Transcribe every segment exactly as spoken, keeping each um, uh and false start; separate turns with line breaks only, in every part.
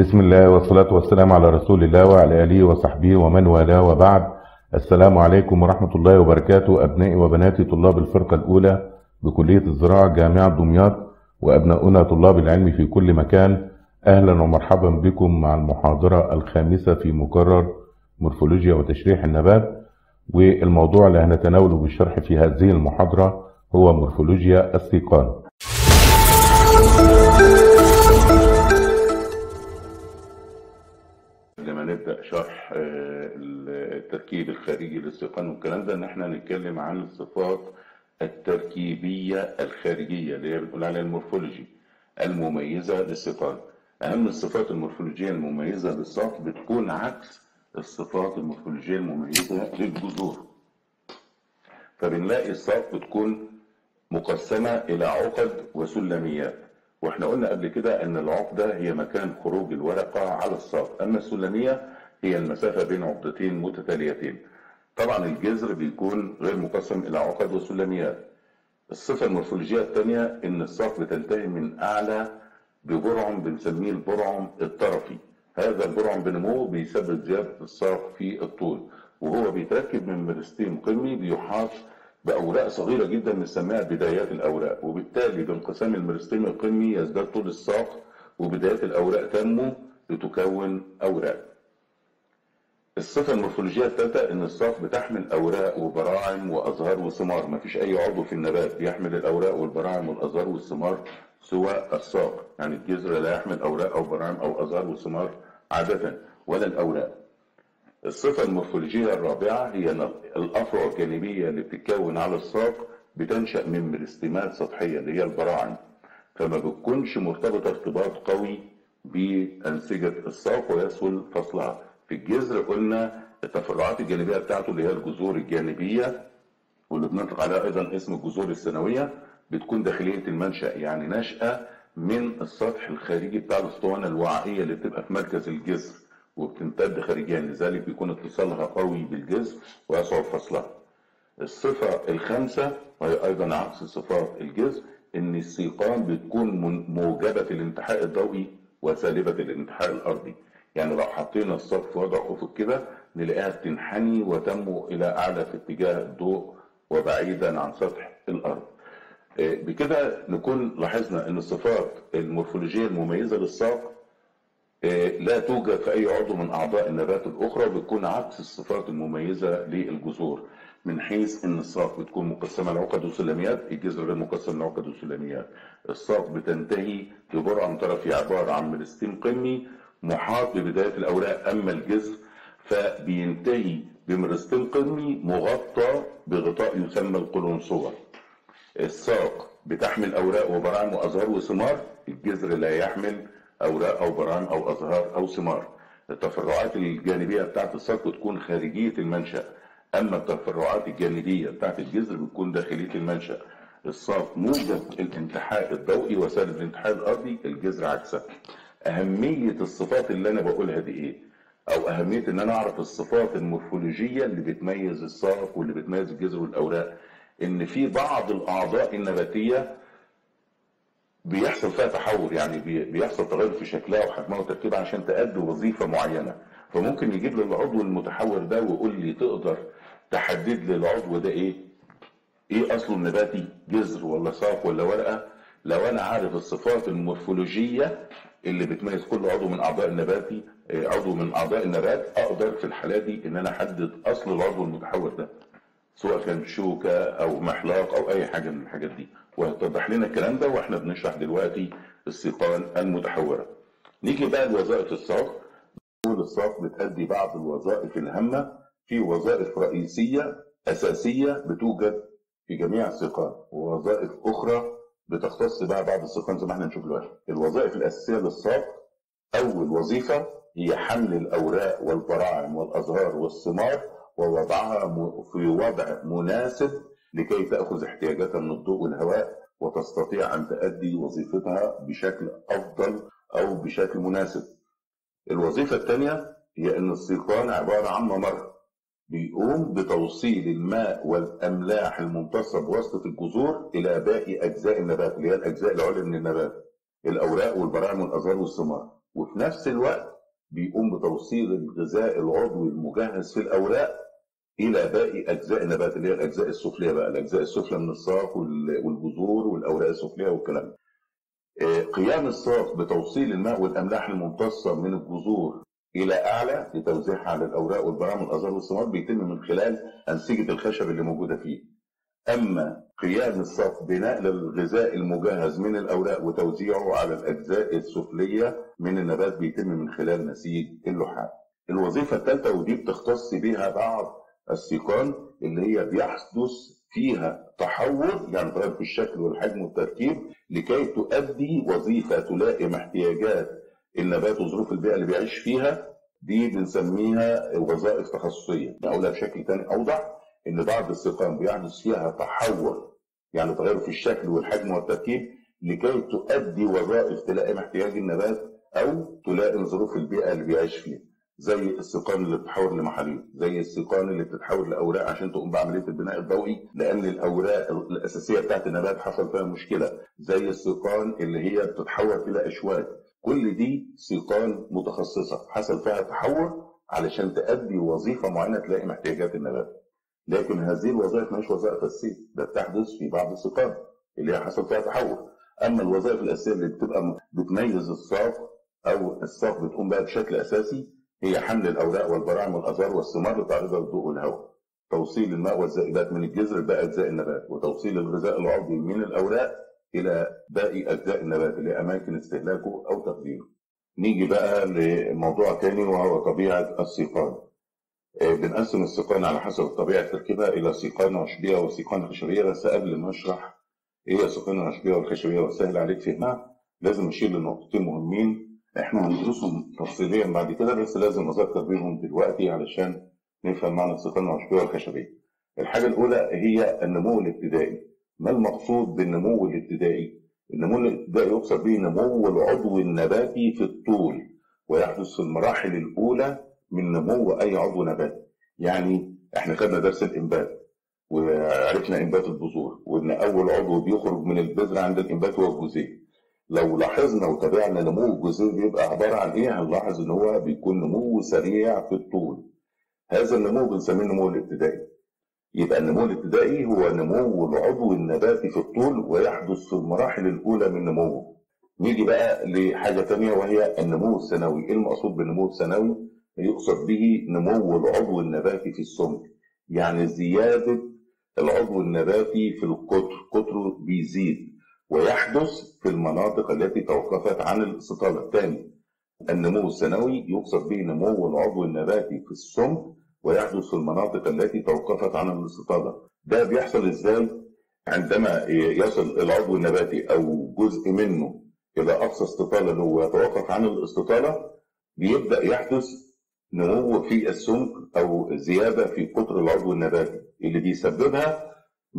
بسم الله والصلاة والسلام على رسول الله وعلى آله وصحبه ومن والاه وبعد. السلام عليكم ورحمة الله وبركاته، أبنائي وبناتي طلاب الفرقة الأولى بكلية الزراعة جامعة دمياط، وأبناؤنا طلاب العلم في كل مكان. أهلا ومرحبا بكم مع المحاضرة الخامسة في مقرر مورفولوجيا وتشريح النبات، والموضوع اللي هنتناوله بالشرح في هذه المحاضرة هو مورفولوجيا السيقان. لما نبدأ شرح التركيب الخارجي للسيقان والكلام ده، ان احنا نتكلم عن الصفات التركيبية الخارجية اللي هي بنقول عليها المورفولوجي المميزة للسيقان. اهم الصفات المورفولوجية المميزة للساق بتكون عكس الصفات المورفولوجية المميزة للجذور. فبنلاقي الساق بتكون مقسمة الى عقد وسلميات، واحنا قلنا قبل كده ان العقدة هي مكان خروج الورقة على الساق، اما السلمية هي المسافة بين عقدتين متتاليتين. طبعا الجذر بيكون غير مقسم الى عقد وسلميات. الصفة المورفولوجية الثانية ان الساق بتنتهي من اعلى ببرعم بنسميه البرعم الطرفي. هذا البرعم بنموه بيسبب زيادة الساق في الطول، وهو بيتركب من مرستين قمي بيحاط بأوراق صغيرة جدا بنسميها بدايات الأوراق، وبالتالي بانقسام الميرستيم القمي يزداد طول الساق وبدايات الأوراق تنمو لتكون أوراق. الصفة المورفولوجية الثالثة إن الساق بتحمل أوراق وبراعم وأزهار وثمار. مفيش أي عضو في النبات بيحمل الأوراق والبراعم والأزهار والثمار سوى الساق، يعني الجذر لا يحمل أوراق أو براعم أو أزهار وثمار عادة ولا الأوراق. الصفة المورفولوجية الرابعة هي أن الأفرع الجانبية اللي بتتكون على الساق بتنشأ من مرستمات سطحية اللي هي البراعم، فما بتكونش مرتبطة ارتباط قوي بأنسجة الساق ويسهل فصلها. في الجذر قلنا التفرعات الجانبية بتاعته اللي هي الجذور الجانبية، واللي بنطلق عليها أيضا اسم الجذور الثانوية، بتكون داخلية المنشأ، يعني نشأة من السطح الخارجي بتاع الأسطوانة الوعائية اللي بتبقى في مركز الجذر وبتمتد خارجيا، لذلك بيكون اتصالها قوي بالجذر ويصعب فصلها. الصفة الخامسة وهي أيضا عكس صفات الجذر إن السيقان بتكون موجبة الانتحاء الضوئي وسالبة الانتحاء الأرضي، يعني لو حطينا الساق في وضع أفق كده نلاقيها بتنحني وتنمو إلى أعلى في اتجاه الضوء وبعيدا عن سطح الأرض. بكده نكون لاحظنا إن الصفات المورفولوجية المميزة للساق لا توجد في أي عضو من أعضاء النبات الأخرى، بتكون عكس الصفات المميزة للجذور، من حيث إن الساق بتكون مقسمة لعقد وسلميات، الجذر غير مقسم لعقد وسلميات. الساق بتنتهي ببرعم طرفي عبارة عن مرستين قمي محاط ببداية الأوراق، أما الجذر فبينتهي بمرستين قمي مغطى بغطاء يسمى القولونسوة. الساق بتحمل أوراق وبراعم وأزهار وثمار، الجذر لا يحمل أوراق أو براعم أو أزهار أو ثمار. التفرعات الجانبية بتاعت الساق بتكون خارجية المنشأ، أما التفرعات الجانبية بتاعت الجذر بتكون داخلية المنشأ. الساق موجب الانتحاء الضوئي وسالب الانتحاء الأرضي، الجذر عكسها. أهمية الصفات اللي أنا بقولها دي إيه؟ أو أهمية إن أنا أعرف الصفات المورفولوجية اللي بتميز الساق واللي بتميز الجذر والأوراق، إن في بعض الأعضاء النباتية بيحصل فيها تحور، يعني بيحصل تغير في شكلها وحجمها وتركيبها عشان تأدي وظيفة معينة. فممكن يجيب لي العضو المتحور ده ويقول لي تقدر تحدد لي العضو ده ايه؟ ايه اصله النباتي؟ جذر ولا ساق ولا ورقة؟ لو انا عارف الصفات المورفولوجية اللي بتميز كل عضو من اعضاء النباتي عضو من اعضاء النبات، اقدر في الحالة دي ان انا احدد اصل العضو المتحور ده، سواء كان شوكة او محلاق او اي حاجة من الحاجات دي، وهتوضح لنا الكلام ده واحنا بنشرح دلوقتي السيقان المتحورة. نيجي بقى لوظائف الساق. نقول الساق بتأدي بعض الوظائف الهامة، في وظائف رئيسية أساسية بتوجد في جميع السيقان، ووظائف أخرى بتختص بقى بعض السيقان زي ما احنا نشوف دلوقتي. الوظائف الأساسية للساق، أول وظيفة هي حمل الأوراق والبراعم والأزهار والثمار ووضعها في وضع مناسب لكي تأخذ احتياجاتها من الضوء والهواء وتستطيع أن تؤدي وظيفتها بشكل أفضل أو بشكل مناسب. الوظيفة الثانية هي أن السيقان عبارة عن ممر بيقوم بتوصيل الماء والأملاح الممتصة بواسطة الجذور إلى باقي أجزاء النبات اللي هي الأجزاء العليا من النبات، الأوراق والبراعم والأزهار والثمار. وفي نفس الوقت بيقوم بتوصيل الغذاء العضوي المجهز في الاوراق الى باقي اجزاء النبات اللي هي الاجزاء السفليه بقى، الاجزاء السفلى من الساق والجذور والاوراق السفليه والكلام ده. قيام الساق بتوصيل الماء والاملاح الممتصه من الجذور الى اعلى لتوزيعها على الاوراق والبراعم والازهار والثمار بيتم من خلال انسجه الخشب اللي موجوده فيه. اما قيام الساق بنقل الغذاء المجهز من الاوراق وتوزيعه على الاجزاء السفليه من النبات بيتم من خلال نسيج اللحاف. الوظيفه الثالثه ودي بتختص بها بعض السيقان اللي هي بيحدث فيها تحور، يعني تغير في الشكل والحجم والتركيب لكي تؤدي وظيفه تلائم احتياجات النبات وظروف البيئه اللي بيعيش فيها. دي بنسميها وظائف تخصصيه. اقولها بشكل ثاني اوضح، ان بعض السيقان بيحدث فيها تحور، يعني تغير في الشكل والحجم والتركيب لكي تؤدي وظائف تلائم احتياج النبات او تلائم ظروف البيئه اللي بيعيش فيها، زي السيقان اللي بتتحول لمحاليل، زي السيقان اللي بتتحول لاوراق عشان تقوم بعمليه البناء الضوئي لان الاوراق الاساسيه بتاعت النبات حصل فيها مشكله، زي السيقان اللي هي بتتحول الى اشواك. كل دي سيقان متخصصه حصل فيها تحور علشان تؤدي وظيفه معينه تلائم احتياجات النبات. لكن هذه الوظائف مش وظائف اساسيه، ده بتحدث في بعض السيقان اللي هي حصل فيها تحور. اما الوظائف الاساسيه اللي بتبقى بتميز الساق او الساق بتقوم بها بشكل اساسي هي حمل الاوراق والبراعم والازهار والثمار لتعريضها للضوء والهواء، توصيل الماء والزائدات من الجذر لباقي اجزاء النبات، وتوصيل الغذاء العضوي من الاوراق الى باقي اجزاء النبات اللي هي اماكن استهلاكه او تخزينه. نيجي بقى لموضوع تاني وهو طبيعه السيقان. بنقسم السيقان على حسب طبيعه تركيبها الى سيقان عشبيه وسيقان خشبيه، بس قبل ما اشرح ايه السيقان العشبيه والخشبيه واسهل عليك فهمها لازم نشيل لنقطتين مهمين احنا هندرسهم تفصيليا بعد كده، بس لازم اذكر بيهم دلوقتي علشان نفهم معنى السيقان العشبيه والخشبيه. الحاجه الاولى هي النمو الابتدائي. ما المقصود بالنمو الابتدائي؟ النمو الابتدائي يقصد به نمو العضو النباتي في الطول، ويحدث في المراحل الاولى من نمو اي عضو نباتي. يعني احنا خدنا درس الانبات وعرفنا انبات البذور، وان اول عضو بيخرج من البذره عند الانبات هو الجذير. لو لاحظنا وتابعنا نمو الجذور بيبقى عباره عن ايه؟ هنلاحظ ان هو بيكون نمو سريع في الطول. هذا النمو بنسميه النمو الابتدائي. يبقى النمو الابتدائي هو نمو العضو النباتي في الطول ويحدث في المراحل الاولى من نموه. نيجي بقى لحاجه ثانيه وهي النمو الثانوي. ايه المقصود بالنمو الثانوي؟ يقصد به نمو العضو النباتي في السمك، يعني زياده العضو النباتي في القطر، قطره بيزيد ويحدث في المناطق التي توقفت عن الاستطاله. الثاني النمو الثانوي يقصد به نمو العضو النباتي في السمك ويحدث في المناطق التي توقفت عن الاستطاله. ده بيحصل ازاي؟ عندما يصل العضو النباتي او جزء منه الى اقصى استطاله له ويتوقف عن الاستطاله، بيبدا يحدث نمو في السمك او زياده في قطر العضو النباتي اللي بيسببها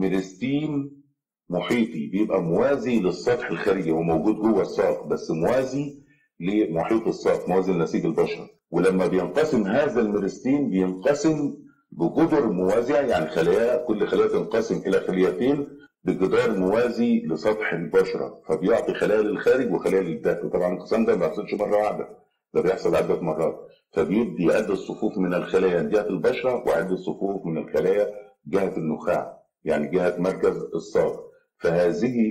ميرستين محيطي بيبقى موازي للسطح الخارجي، هو موجود جوه الساق بس موازي لمحيط الساق، موازي لنسيج البشره. ولما بينقسم هذا الميرستين بينقسم بجدر موازيه، يعني خلايا كل خليه تنقسم الى خليتين بجدار موازي لسطح البشره، فبيعطي خلايا للخارج وخلايا للداخل. طبعا الانقسام ده ما بيحصلش مره واحده، ده بيحصل عده مرات، فبيدي عده صفوف من الخلايا جهه البشره وعده صفوف من الخلايا جهه النخاع، يعني جهه مركز الساق. فهذه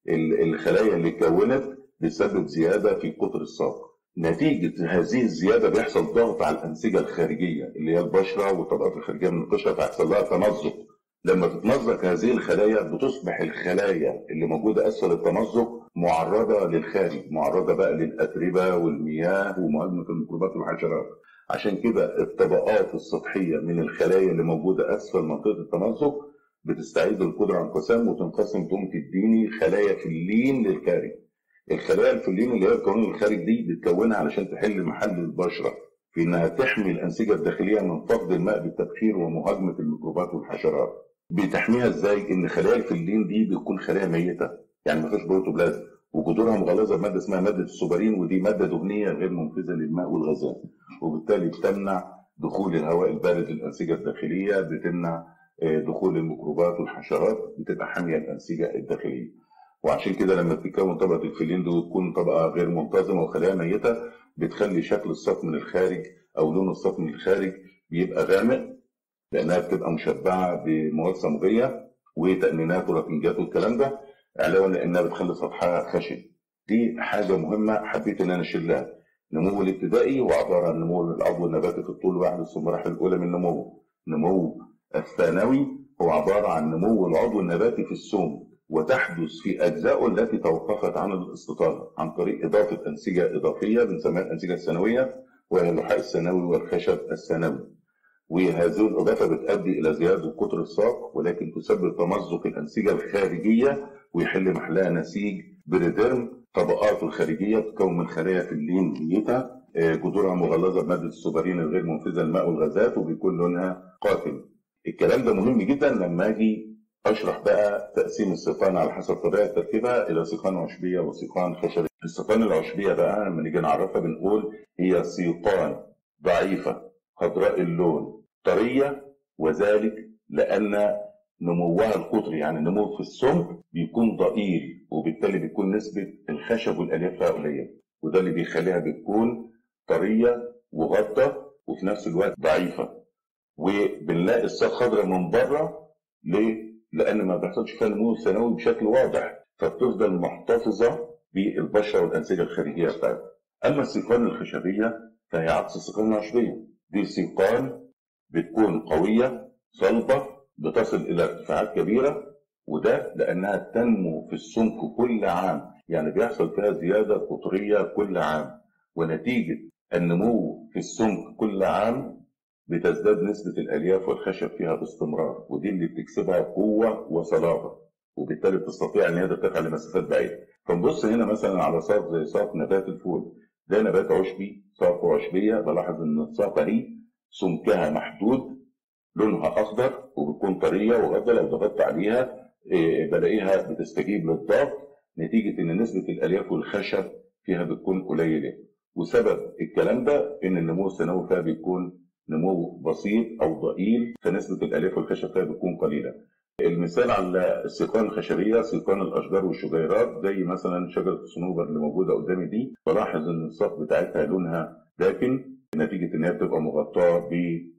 الخلايا اللي اتكونت بتسبب زياده في قطر الساق. نتيجه هذه الزياده بيحصل ضغط على الانسجه الخارجيه اللي هي البشره والطبقات الخارجيه من القشره، فيحصل لها تمزق. لما تتمزق هذه الخلايا بتصبح الخلايا اللي موجوده اسفل التمزق معرضه للخارج، معرضه بقى للاتربه والمياه ومهاجمه الميكروبات والحشرات. عشان كده الطبقات السطحيه من الخلايا اللي موجوده اسفل منطقه التمزق بتستعيد القدره على الانقسام وتنقسم تقوم تديني خلايا فلين للخارج. الخلايا الفلين اللي هي القانون الخارج دي بتكونها علشان تحل محل البشره في انها تحمي الانسجه الداخليه من فقد الماء بالتبخير ومهاجمه الميكروبات والحشرات. بتحميها ازاي؟ ان خلايا الفلين دي بتكون خلايا ميته، يعني ما فيش بروتوبلازم، وجذورها مغلظه بماده اسمها ماده السوبرين، ودي ماده دهنيه غير منفذه للماء والغازات، وبالتالي بتمنع دخول الهواء البارد للانسجه الداخليه، بتمنع دخول الميكروبات والحشرات، بتبقى حاميه الانسجه الداخليه. وعشان كده لما بتتكون طبقه الفلين دي وتكون طبقه غير منتظمه وخلايا ميته بتخلي شكل الساق من الخارج او لون الساق من الخارج بيبقى غامق، لانها بتبقى مشبعه بمواد صمغيه وتامينات ورافنجات والكلام ده، علاوه لانها بتخلي سطحها خشن. دي حاجه مهمه حبيت ان انا اشيلها. النمو الابتدائي هو عباره عن نمو العضو النباتي في الطول ويحدث في المراحل الاولى من النمو. النمو الثانوي هو عباره عن نمو العضو النباتي في السوم، وتحدث في اجزائه التي توقفت عن الاستطاله عن طريق اضافه انسجه اضافيه بنسميها الانسجه الثانويه، وهي اللحاء الثانوي والخشب الثانوي. وهذه الإضافة بتؤدي إلى زيادة قطر الساق، ولكن تسبب تمزق الأنسجة الخارجية ويحل محلها نسيج بريديرم. طبقاته الخارجية بتتكون من خلايا فلين ميتة، جذورها مغلظة بمادة السوبرين الغير منفذة للماء والغازات، وبيكون لونها قاتم. الكلام ده مهم جدا لما أجي أشرح بقى تقسيم السيقان على حسب طبيعة تركيبها إلى سيقان عشبية وسيقان خشبية. السيقان العشبية بقى لما نيجي نعرفها بنقول هي سيقان ضعيفة خضراء اللون طرية، وذلك لأن نموها القطري يعني نمو في السمك بيكون ضئيل، وبالتالي بيكون نسبة الخشب والألياف فيها قليلة، وده اللي بيخليها بتكون طرية وغطة وفي نفس الوقت ضعيفة. وبنلاقي الساق خضراء من بره، ليه؟ لأن ما بيحصلش فيها نمو ثانوي بشكل واضح، فبتفضل محتفظة بالبشرة والأنسجة الخارجية بتاعتها. أما السيقان الخشبية فهي عكس السيقان العشبية. دي سيقان بتكون قوية صلبة بتصل إلى ارتفاعات كبيرة، وده لأنها تنمو في السمك كل عام، يعني بيحصل فيها زيادة قطرية كل عام، ونتيجة النمو في السمك كل عام بتزداد نسبة الألياف والخشب فيها باستمرار، ودي اللي بتكسبها قوة وصلابة، وبالتالي بتستطيع أن هي ترتفع لمسافات بعيدة. فنبص هنا مثلا على ساق زي ساق نبات الفول، ده نبات عشبي ساقه عشبية. بلاحظ إن الساقة دي سمكها محدود، لونها اخضر وبتكون طريه وغدا، لو ضغطت عليها بلاقيها بتستجيب للضغط، نتيجه ان نسبه الالياف والخشب فيها بتكون قليله. وسبب الكلام ده ان النمو الثانوي فيها بيكون نمو بسيط او ضئيل، فنسبه الالياف والخشب فيها بتكون قليله. المثال على السيقان الخشبيه سيقان الاشجار والشجيرات، زي مثلا شجره الصنوبر اللي موجوده قدامي دي. بلاحظ ان الساق بتاعتها لونها داكن نتيجه ان هي بتبقى مغطاه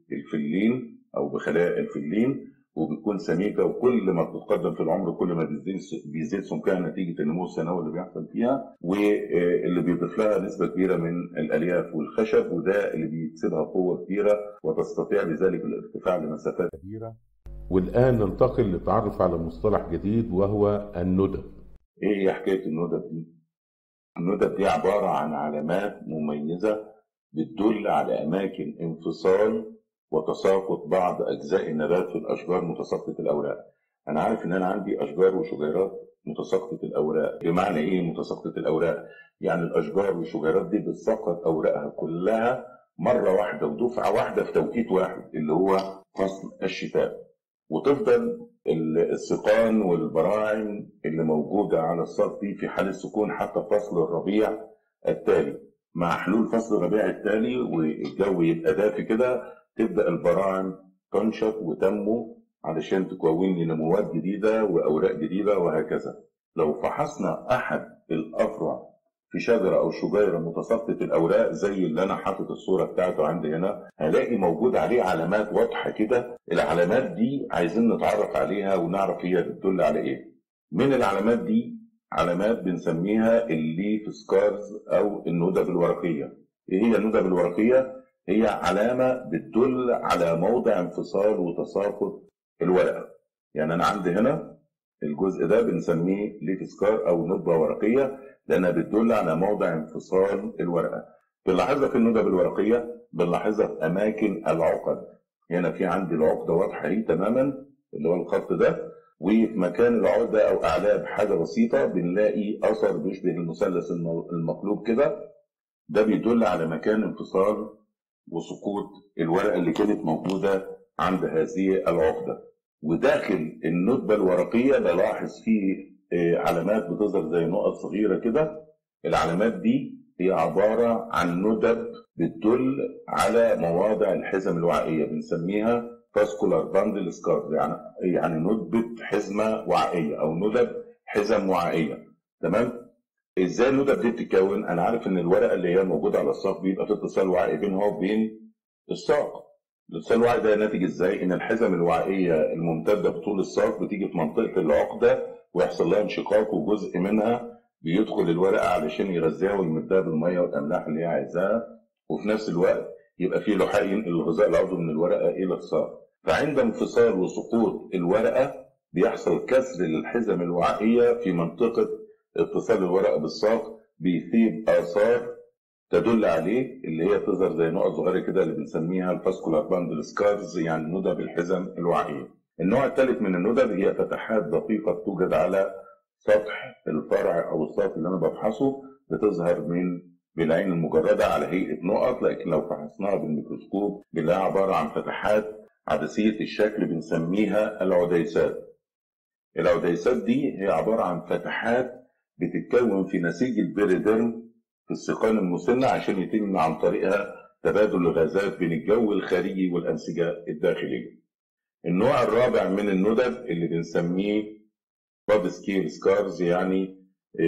بالفلين او بخلايا الفلين، وبتكون سميكه، وكل ما بتتقدم في العمر كل ما بيزيد بيزيد سمكها نتيجه النمو الثانوي اللي بيحصل فيها، واللي بيضيف لها نسبه كبيره من الالياف والخشب، وده اللي بيكسبها قوه كبيره وتستطيع بذلك الارتفاع لمسافات كبيره.
والآن ننتقل للتعرف على مصطلح جديد وهو الندب.
ايه هي حكايه الندب دي؟ الندب دي عباره عن علامات مميزه بتدل على اماكن انفصال وتساقط بعض اجزاء النبات في الاشجار متساقطه الاوراق. انا عارف ان انا عندي اشجار وشجيرات متساقطه الاوراق. بمعنى ايه متساقطه الاوراق؟ يعني الاشجار والشجيرات دي بتسقط اوراقها كلها مره واحده ودفعه واحده في توقيت واحد اللي هو فصل الشتاء، وتفضل السيقان والبراعم اللي موجوده على الساق دي في حال السكون حتى فصل الربيع التالي. مع حلول فصل الربيع التالي والجو يبقى دافي كده، تبدأ البراعم تنشط وتنمو علشان تكون لي نموات جديدة وأوراق جديدة وهكذا. لو فحصنا أحد الأفرع في شجرة أو شجيرة متساقطة الأوراق زي اللي أنا حاطط الصورة بتاعته عندي هنا، هلاقي موجود عليه علامات واضحة كده. العلامات دي عايزين نتعرف عليها ونعرف هي بتدل على إيه. من العلامات دي علامات بنسميها الليف سكارز أو الندب الورقية. إيه هي الندب الورقية؟ هي علامة بتدل على موضع انفصال وتساقط الورقة. يعني أنا عندي هنا الجزء ده بنسميه ليف سكار أو ندبة ورقية، لأنها بتدل على موضع انفصال الورقة. بنلاحظها في الندب الورقية، بنلاحظها في أماكن العقد. هنا في عندي العقدة واضحة اهي تماما اللي هو الخط ده، وفي مكان العقدة أو أعلاه بحاجة بسيطة بنلاقي أثر بيشبه المثلث المقلوب كده. ده بيدل على مكان انفصال وسقوط الورقة اللي كانت موجودة عند هذه العقدة. وداخل الندبة الورقية بلاحظ فيه علامات بتظهر زي نقط صغيرة كده. العلامات دي هي عبارة عن ندب بتدل على مواضع الحزم الوعائية، بنسميها فاسكولار باندل سكارز، يعني يعني ندبة حزمة وعائية أو ندب حزم وعائية. تمام؟ ازاي الندب دي بتتكون؟ انا عارف ان الورقه اللي هي موجوده على الساق بيبقى في اتصال وعائي بينها وبين الساق. الاتصال الوعائي ده ناتج ازاي؟ ان الحزم الوعائيه الممتده بطول الساق بتيجي في منطقه العقده ويحصل لها انشقاق، وجزء منها بيدخل الورقه علشان يغذيها ويمدها بالميه والاملاح اللي هي عايزاها، وفي نفس الوقت يبقى في لحاء ينقل الغذاء العضوي من الورقه الى الساق. فعند انفصال وسقوط الورقه بيحصل كسر للحزم الوعائيه في منطقه اتصال الورقه بالساق، بيثيب اثار تدل عليه اللي هي تظهر زي نقط صغيره كده اللي بنسميها الفاسكولار باندل سكارز، يعني ندب الحزم الوعائيه. النوع الثالث من الندب هي فتحات دقيقه توجد على سطح الفرع او الساق اللي انا بفحصه، بتظهر من بالعين المجرده على هيئه نقط، لكن لو فحصناها بالميكروسكوب بنلاقيها عباره عن فتحات عدسيه الشكل بنسميها العديسات. العديسات دي هي عباره عن فتحات بتتكون في نسيج البيريديرم في السيقان المسنة عشان يتم عن طريقها تبادل الغازات بين الجو الخارجي والأنسجة الداخلية. النوع الرابع من الندب اللي بنسميه باد سكيل سكارز، يعني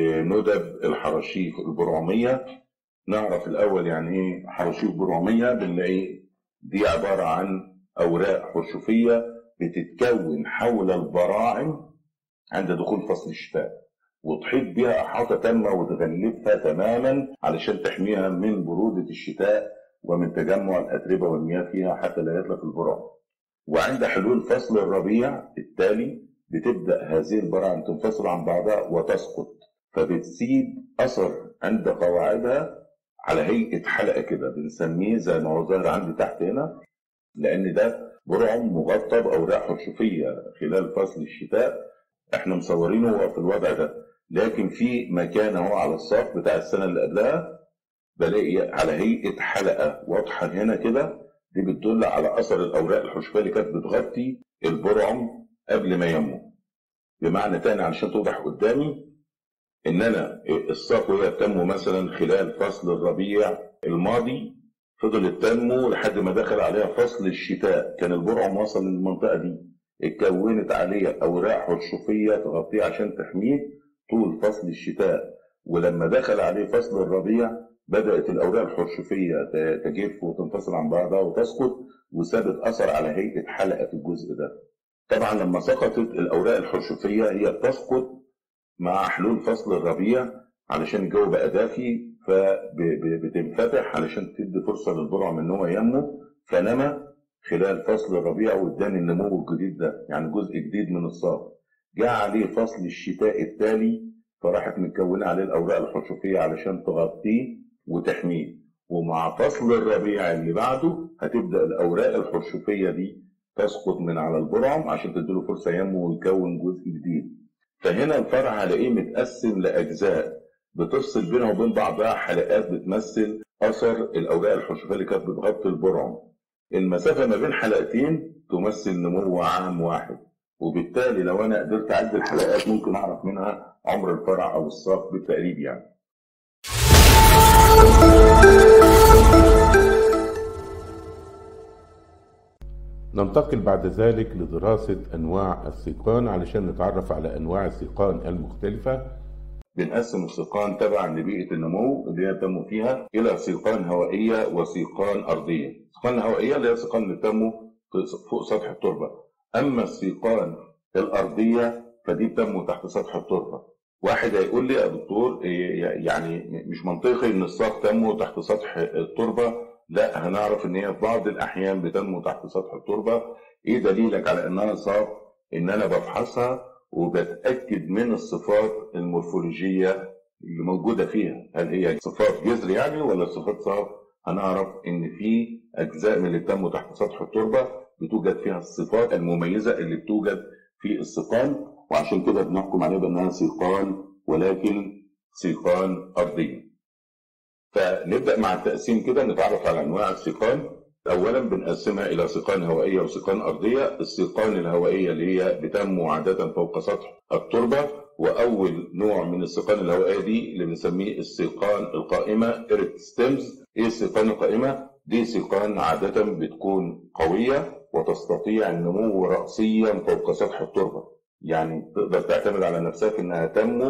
ندب الحراشيف البرعمية. نعرف الأول يعني إيه حراشيف برعمية. بنلاقي دي عبارة عن أوراق حرشفية بتتكون حول البراعم عند دخول فصل الشتاء، وتحيط بها احاطه تامه وتغلفها تماما علشان تحميها من بروده الشتاء ومن تجمع الاتربه والمياه فيها حتى لا يتلف البراعم. وعند حلول فصل الربيع التالي بتبدا هذه البراعم تنفصل عن بعضها وتسقط، فبتسيب اثر عند قواعدها على هيئه حلقه كده بنسميه زي ما هو ظاهر عندي تحت هنا، لان ده برعم مغطى باوراق حرشفيه خلال فصل الشتاء. احنا مصورينه هو في الوضع ده، لكن في مكان اهو على الساق بتاع السنه اللي قبلها بلاقي على هيئه حلقه واضحه هنا كده، دي بتدل على اثر الاوراق الحرشفيه اللي كانت بتغطي البرعم قبل ما ينمو. بمعنى تاني علشان توضح قدامي ان انا الساق وهي بتنمو مثلا خلال فصل الربيع الماضي فضلت تنمو لحد ما دخل عليها فصل الشتاء، كان البرعم وصل للمنطقه دي، اتكونت عليه اوراق حرشفيه تغطيه عشان تحميه طول فصل الشتاء، ولما دخل عليه فصل الربيع بدات الاوراق الحرشفيه تجف وتنفصل عن بعضها وتسقط، وسابت اثر على هيئه حلقه في الجزء ده. طبعا لما سقطت الاوراق الحرشفيه هي بتسقط مع حلول فصل الربيع علشان الجو بقى دافي، فبتنفتح علشان تدي فرصه للبرعم ان هو ينمو، فنمى خلال فصل الربيع واداني النمو الجديد ده، يعني جزء جديد من الساق. جاء عليه فصل الشتاء التالي فراحت متكونه عليه الاوراق الحرشفيه علشان تغطيه وتحميه، ومع فصل الربيع اللي بعده هتبدا الاوراق الحرشفيه دي تسقط من على البرعم عشان تديله فرصه ينمو ويكون جزء جديد. فهنا الفرع هلاقيه متقسم لاجزاء بتفصل بينها وبين بعضها حلقات بتمثل اثر الاوراق الحرشفيه اللي كانت بتغطي البرعم. المسافه ما بين حلقتين تمثل نمو عام واحد، وبالتالي لو انا قدرت اعد الحلقات ممكن اعرف منها عمر الفرع او الساق بالتقريب يعني.
ننتقل بعد ذلك لدراسة أنواع السيقان علشان نتعرف على أنواع السيقان المختلفة.
بنقسم السيقان تبعا لبيئة النمو اللي هي تنمو فيها إلى سيقان هوائية وسيقان أرضية. السيقان الهوائية اللي هي السيقان اللي تنمو فوق سطح التربة، أما السيقان الأرضية فدي بتنمو تحت سطح التربة. واحد هيقول لي يا دكتور يعني مش منطقي إن الساق تنمو تحت سطح التربة. لا، هنعرف ان هي في بعض الاحيان بتنمو تحت سطح التربه. ايه دليلك على انها ساق؟ ان انا بفحصها وبتاكد من الصفات المورفولوجيه اللي موجوده فيها، هل هي صفات جذر يعني ولا صفات ساق؟ هنعرف ان في اجزاء من اللي بتنمو تحت سطح التربه بتوجد فيها الصفات المميزه اللي بتوجد في السيقان، وعشان كده بنحكم عليها بانها سيقان ولكن سيقان ارضيه. فنبدأ مع التقسيم كده نتعرف على أنواع السيقان. أولا بنقسمها إلى سيقان هوائية وسيقان أرضية. السيقان الهوائية اللي هي بتنمو عادة فوق سطح التربة، وأول نوع من السيقان الهوائية دي اللي بنسميه السيقان القائمة إيركت ستيمز. إيه السيقان القائمة؟ دي سيقان عادة بتكون قوية وتستطيع النمو رأسيا فوق سطح التربة، يعني تقدر تعتمد على نفسها في إنها تنمو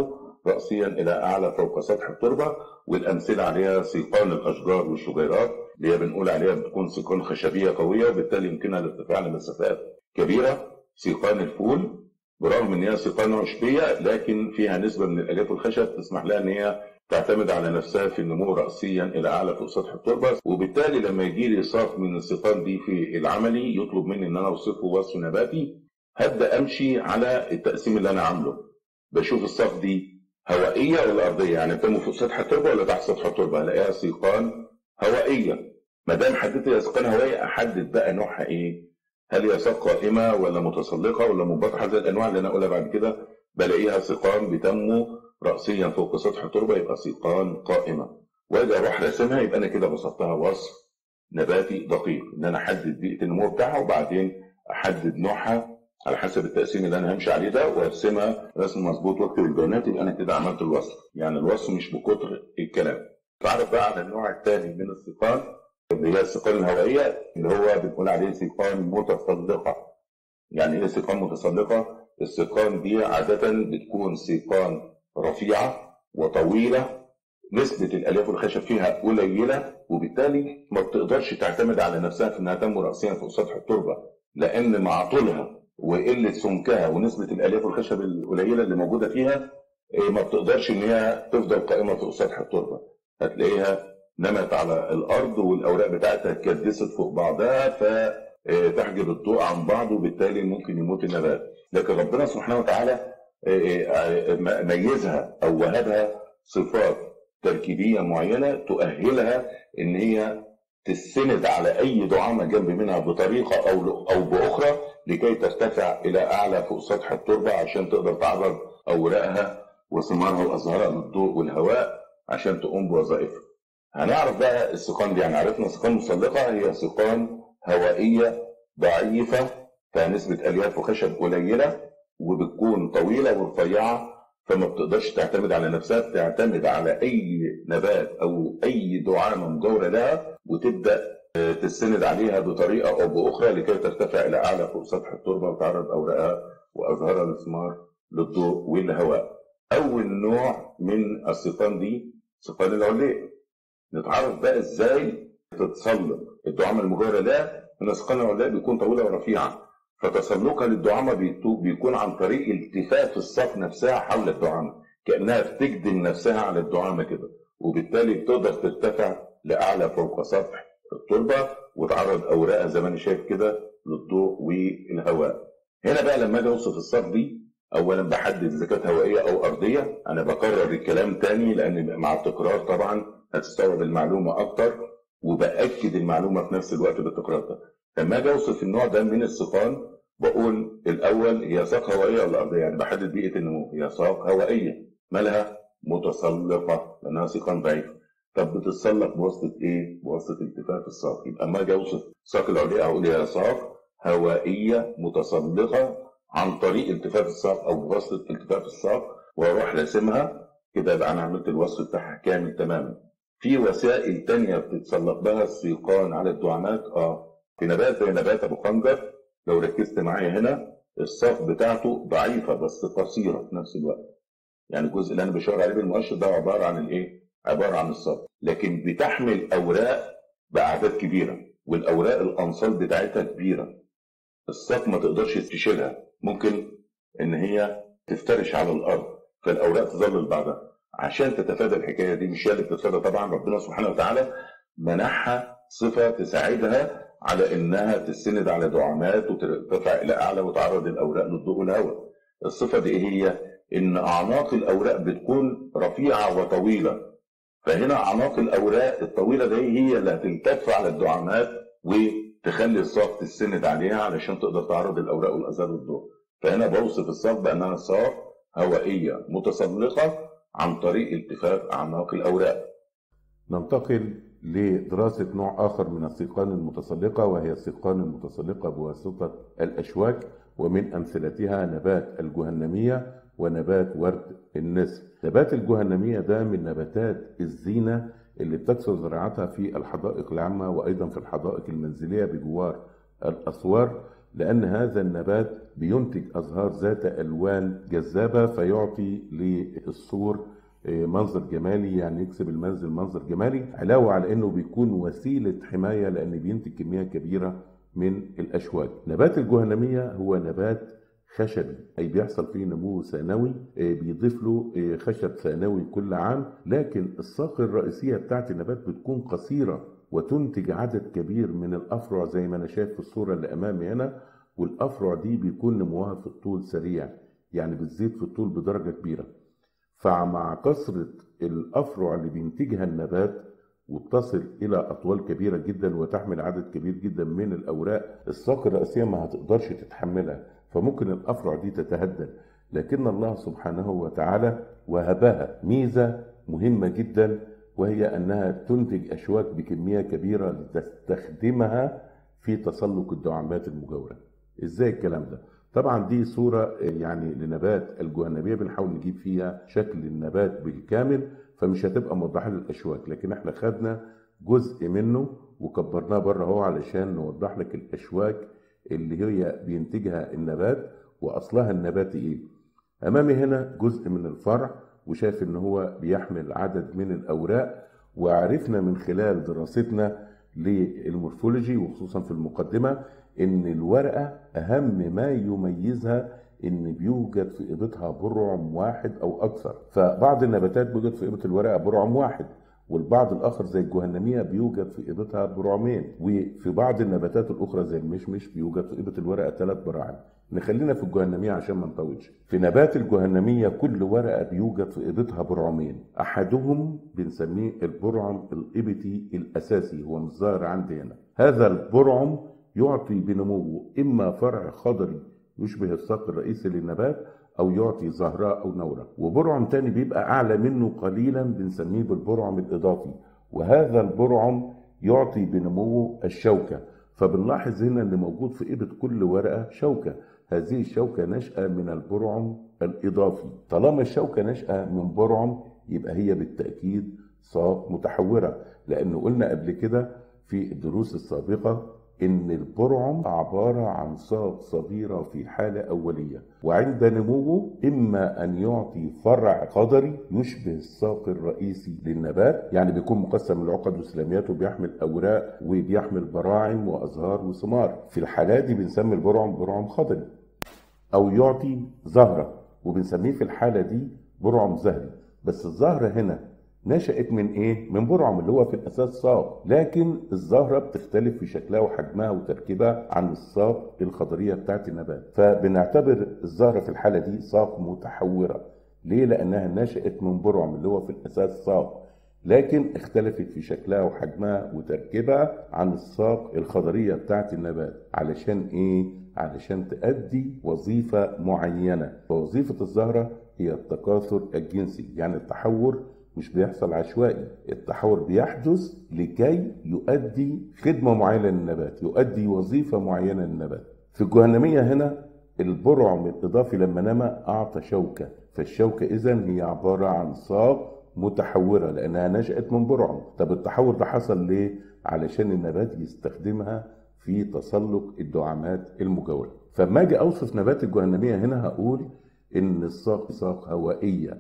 رأسيا إلى أعلى فوق سطح التربة. والأمثلة عليها سيقان الأشجار والشجيرات اللي هي بنقول عليها بتكون سيقان خشبية قوية وبالتالي يمكنها الارتفاع لمسافات كبيرة. سيقان الفول برغم ان هي سيقان عشبيه لكن فيها نسبه من الالياف والخشب تسمح لها ان هي تعتمد على نفسها في النمو راسيا الى اعلى فوق سطح التربه. وبالتالي لما يجي لي ساق من السيقان دي في العملي يطلب مني ان انا اوصفه وصف نباتي، هبدا امشي على التقسيم اللي انا عامله. بشوف الساق دي هوائيه ولا ارضيه، يعني تنمو فوق سطح التربه ولا تحت سطح التربه. هلاقيها سيقان هوائيه. ما دام حددت هي سيقان هوائيه احدد بقى نوعها ايه، هل هي ساق قائمه ولا متسلقه ولا منبطحه زي الانواع اللي انا اقولها بعد كده. بلاقيها سيقان بتنمو راسيا فوق سطح التربه يبقى سيقان قائمه. واجي اروح راسمها يبقى انا كده وصفتها وصف نباتي دقيق، ان انا احدد بيئه النمو بتاعها وبعدين احدد نوعها على حسب التقسيم اللي انا همشي عليه ده وارسمها رسم مظبوط واكتب البيانات. يبقى انا كده عملت الوصف. يعني الوصف مش بكتر الكلام. تعرف بقى على النوع الثاني من السيقان اللي هي السيقان الهوائيه اللي هو بنقول عليه سيقان متسلقه. يعني ايه سيقان متسلقه؟ السيقان دي عاده بتكون سيقان رفيعه وطويله، نسبه الالياف والخشب فيها قليله وبالتالي ما بتقدرش تعتمد على نفسها في انها تنمو راسيا فوق سطح التربه، لان مع طولها وقله سمكها ونسبه الالياف والخشب القليله اللي موجوده فيها ما بتقدرش ان هي تفضل قائمه فوق سطح التربه. هتلاقيها نمت على الارض والاوراق بتاعتها اتكدست فوق بعضها فتحجب الضوء عن بعض وبالتالي ممكن يموت النبات. لكن ربنا سبحانه وتعالى ميزها او وهبها صفات تركيبيه معينه تؤهلها ان هي تستند على اي دعامه جنب منها بطريقه او او باخرى لكي ترتفع الى اعلى فوق سطح التربه عشان تقدر تعرض اوراقها وثمارها وازهارها للضوء والهواء عشان تقوم بوظائفها. هنعرف بقى السيقان دي. يعني عرفنا سيقان مسلقه هي سيقان هوائيه ضعيفه فيها نسبه الياف وخشب قليله وبتكون طويله ورفيعه فما بتقدرش تعتمد على نفسها، بتعتمد على اي نبات او اي دعامه مجاوره لها وتبدا تستند عليها بطريقه او باخرى لكي ترتفع الى اعلى فوق سطح التربه وتعرض اوراقها وازهارها للثمار للضوء والهواء. اول نوع من السيقان دي سيقان العليق. نتعرف بقى ازاي تتسلق الدعامه المجاوره لها. ان سيقان العليق بيكون طويله ورفيعه فتسلقها للدعامه بيكون عن طريق التفاف الساق نفسها حول الدعامه كانها بتجدم نفسها على الدعامه كده وبالتالي بتقدر ترتفع لاعلى فوق سطح التربه وتعرض اوراقها زي ما انا شايف كده للضوء والهواء. هنا بقى لما اجي اوصف الساق دي اولا بحدد اذا كانت هوائيه او ارضيه. انا بكرر الكلام تاني لان مع التكرار طبعا هتستوعب المعلومه اكتر وباكد المعلومه في نفس الوقت بالتكرار ده. لما اجي اوصف النوع ده من السيقان بقول الاول هي ساق هوائيه ولا ارضيه، يعني بحدد بيئه النمو. هي ساق هوائيه مالها متسلقه لانها سيقان ضعيف. طب بتتسلق بواسطه ايه؟ بواسطه التفاف الساق. يبقى اما اجي اوصف ساق العليا اقول هي ساق هوائيه متسلقه عن طريق التفاف الساق او بواسطه التفاف الساق واروح راسمها كده يبقى انا عملت الوصف بتاعها كامل تماما. في وسائل تانية بتتسلق بها السيقان على الدعامات. اه في نبات زي نبات ابو خنجر لو ركزت معايا هنا الساق بتاعته ضعيفه بس قصيره في نفس الوقت. يعني الجزء اللي انا بشاور عليه بالمؤشر ده عباره عن الايه؟ عباره عن الساق، لكن بتحمل اوراق باعداد كبيره والاوراق الانصال بتاعتها كبيره. الساق ما تقدرش تشيلها، ممكن ان هي تفترش على الارض فالاوراق تظلل بعدها. عشان تتفادى الحكايه دي مش هي اللي بتتفادى طبعا، ربنا سبحانه وتعالى منحها صفه تساعدها على انها تستند على دعامات وترتفع الى اعلى وتعرض الاوراق للضوء والهواء. الصفه دي ايه هي؟ ان اعناق الاوراق بتكون رفيعه وطويله. فهنا اعناق الاوراق الطويله دي هي اللي هتلتف على الدعامات وتخلي الساق تستند عليها علشان تقدر تعرض الاوراق والازهار للضوء. فهنا بوصف الساق بانها ساق هوائيه متسلقه عن طريق التفاف اعناق الاوراق.
ننتقل لدراسة نوع آخر من السيقان المتسلقة وهي السيقان المتسلقة بواسطة الأشواك، ومن أمثلتها نبات الجهنمية ونبات ورد النسر. نبات الجهنمية ده من نباتات الزينة اللي بتكثر زراعتها في الحدائق العامة وأيضا في الحدائق المنزلية بجوار الأسوار، لأن هذا النبات بينتج أزهار ذات ألوان جذابة فيعطي للسور منظر جمالي، يعني يكسب المنزل منظر جمالي، علاوة على أنه بيكون وسيلة حماية لأن بينتج كمية كبيرة من الأشواك. نبات الجهنمية هو نبات خشبي، أي بيحصل فيه نمو ثانوي، بيضيف له خشب ثانوي كل عام، لكن الساق الرئيسية بتاعت النبات بتكون قصيرة وتنتج عدد كبير من الأفرع زي ما أنا شايف في الصورة اللي أمامي هنا، والأفرع دي بيكون نموها في الطول سريع، يعني بتزيد في الطول بدرجة كبيرة. فمع كثرة الأفرع اللي بينتجها النبات وبتصل إلى أطوال كبيرة جدا وتحمل عدد كبير جدا من الأوراق، الساق الرئيسية ما هتقدرش تتحملها، فممكن الأفرع دي تتهدد. لكن الله سبحانه وتعالى وهبها ميزة مهمة جدا، وهي أنها تنتج أشواك بكمية كبيرة لتستخدمها في تسلق الدعامات المجاورة. إزاي الكلام ده؟ طبعا دي صورة يعني لنبات الجهنمية بنحاول نجيب فيها شكل النبات بالكامل، فمش هتبقى موضحة للأشواك، لكن احنا خدنا جزء منه وكبرناه بره اهو علشان نوضح لك الأشواك اللي هي بينتجها النبات وأصلها النباتي إيه. أمامي هنا جزء من الفرع، وشايف إن هو بيحمل عدد من الأوراق، وعرفنا من خلال دراستنا للمورفولوجي وخصوصا في المقدمة إن الورقة أهم ما يميزها إن بيوجد في قيمتها برعم واحد أو أكثر، فبعض النباتات بيوجد في قيمة الورقة برعم واحد، والبعض الآخر زي الجهنمية بيوجد في قيمتها برعمين، وفي بعض النباتات الأخرى زي المشمش بيوجد في قيمة الورقة ثلاث براعم. نخلينا في الجهنمية عشان ما نطولش. في نبات الجهنمية كل ورقة بيوجد في قيمتها برعمين، أحدهم بنسميه البرعم الإبتي الأساسي، هو مش ظاهر عندي هنا. هذا البرعم يعطي بنموه إما فرع خضري يشبه الساق الرئيسي للنبات، أو يعطي زهراء أو نورة، وبرعم تاني بيبقى أعلى منه قليلا بنسميه بالبرعم الإضافي، وهذا البرعم يعطي بنموه الشوكة. فبنلاحظ هنا أن موجود في قيمة كل ورقة شوكة، هذه الشوكة نشأة من البرعم الإضافي. طالما الشوكة نشأة من برعم يبقى هي بالتأكيد ساق متحورة، لأنه قلنا قبل كده في الدروس السابقة إن البرعم عبارة عن ساق صغيرة في حالة أولية، وعند نموه إما أن يعطي فرع خضري يشبه الساق الرئيسي للنبات، يعني بيكون مقسم لعقد وسلاميات وبيحمل أوراق وبيحمل براعم وأزهار وثمار، في الحالة دي بنسمي البرعم برعم خضري، أو يعطي زهرة وبنسميه في الحالة دي برعم زهري. بس الزهرة هنا نشأت من ايه؟ من برعم اللي هو في الاساس ساق، لكن الزهرة بتختلف في شكلها وحجمها وتركيبها عن الساق الخضرية بتاعت النبات، فبنعتبر الزهرة في الحالة دي ساق متحورة. ليه؟ لانها نشأت من برعم اللي هو في الاساس ساق، لكن اختلفت في شكلها وحجمها وتركيبها عن الساق الخضرية بتاعت النبات. علشان ايه؟ علشان تؤدي وظيفة معينة، فوظيفة الزهرة هي التكاثر الجنسي، يعني التحور مش بيحصل عشوائي، التحور بيحدث لكي يؤدي خدمة معينة للنبات، يؤدي وظيفة معينة للنبات. في الجهنمية هنا البرعم الإضافي لما نما أعطى شوكة، فالشوكة إذن هي عبارة عن ساق متحورة لأنها نشأت من برعم. طب التحور ده حصل ليه؟ علشان النبات يستخدمها في تسلق الدعامات المجاورة. فما أجي أوصف نبات الجهنمية هنا هقول إن الساق ساق هوائية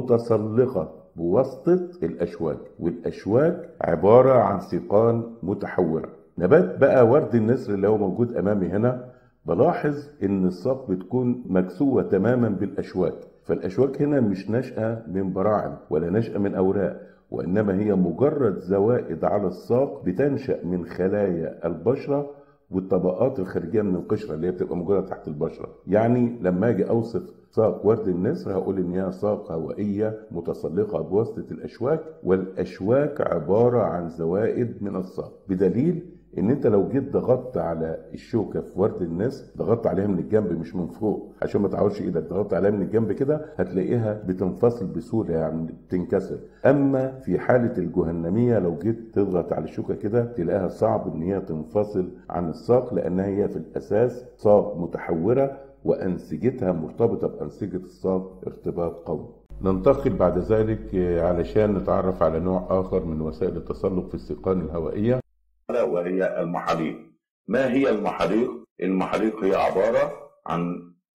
متسلقة بواسطة الأشواك، والأشواك عبارة عن سيقان متحورة. نبات بقى ورد النسر اللي هو موجود أمامي هنا، بلاحظ إن الساق بتكون مكسوة تماما بالأشواك، فالأشواك هنا مش نشأة من براعم ولا نشأة من أوراق، وإنما هي مجرد زوائد على الساق بتنشأ من خلايا البشرة والطبقات الخارجية من القشرة اللي هي بتبقى موجودة تحت البشرة. يعني لما أجي أوصف ساق ورد النسر هقول إن هي ساق هوائية متسلقة بواسطة الأشواك، والأشواك عبارة عن زوائد من الساق، بدليل ان انت لو جيت ضغطت على الشوكه في ورد النسر، ضغطت عليها من الجنب مش من فوق عشان ما تعورش ايدك، ضغطت عليها من الجنب كده هتلاقيها بتنفصل بسهوله، يعني بتنكسر. اما في حاله الجهنميه لو جيت تضغط على الشوكه كده تلاقيها صعب ان هي تنفصل عن الساق، لانها هي في الاساس ساق متحوره وانسجتها مرتبطه بانسجه الساق ارتباط قوي. ننتقل بعد ذلك علشان نتعرف على نوع اخر من وسائل التسلق في السيقان الهوائيه،
وهي المحاليق. ما هي المحاليق؟ المحاليق هي عبارة عن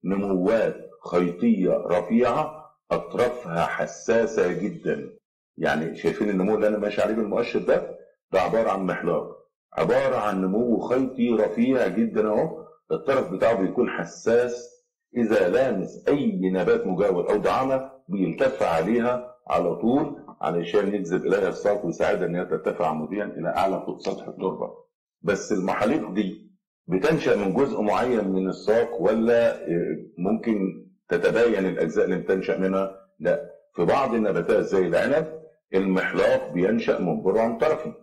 نموات خيطية رفيعة أطرافها حساسة جدا. يعني شايفين النمو اللي أنا ماشي عليه بالمؤشر ده؟ ده عبارة عن محلاق، عبارة عن نمو خيطي رفيع جدا أهو، الطرف بتاعه بيكون حساس، إذا لامس أي نبات مجاور أو دعامة بيلتف عليها على طول علشان يجذب إليها الساق ويساعدها إن هي ترتفع عموديا إلى أعلى فوق سطح التربة. بس المحاليق دي بتنشأ من جزء معين من الساق ولا ممكن تتباين الأجزاء اللي بتنشأ منها؟ لا، في بعض النباتات زي العنب المحلاق بينشأ من برعم طرفي.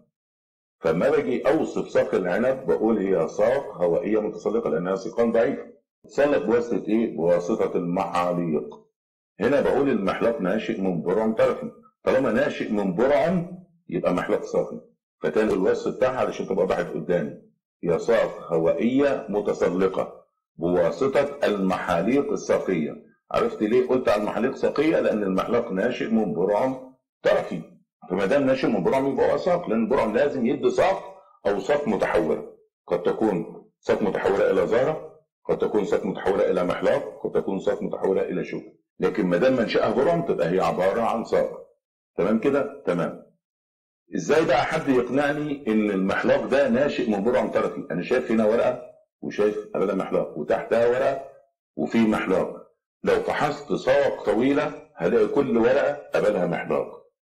فما باجي أوصف ساق العنب بقول هي ساق هوائية متسلقة لأنها سيقان ضعيفة. تسلق بواسطة إيه؟ بواسطة المحاليق. هنا بقول المحلاق ناشئ من برعم طرفي، طالما ناشئ من برعم يبقى محلاق ساقي. فتاني الوصف بتاعها علشان تبقى ضحت قدامي، هي ساق هوائية متسلقة بواسطة المحاليق الساقية. عرفت ليه قلت على المحاليق ساقية؟ لأن المحلاق ناشئ من برعم طرفي، فما دام ناشئ من برعم يبقى هو ساق، لأن البرعم لازم يدي ساق أو ساق متحورة. قد تكون ساق متحورة إلى زهرة، قد تكون ساق متحولة إلى محلاق، قد تكون ساق متحولة إلى شوكة، لكن ما دام منشأها برعم تبقى هي عبارة عن ساق. تمام كده؟ تمام. إزاي بقى حد يقنعني إن المحلاق ده ناشئ من برعم طرفي؟ أنا شايف هنا ورقة وشايف قبلها محلاق وتحتها ورقة وفي محلاق. لو فحصت ساق طويلة هلاقي كل ورقة قبلها محلاق.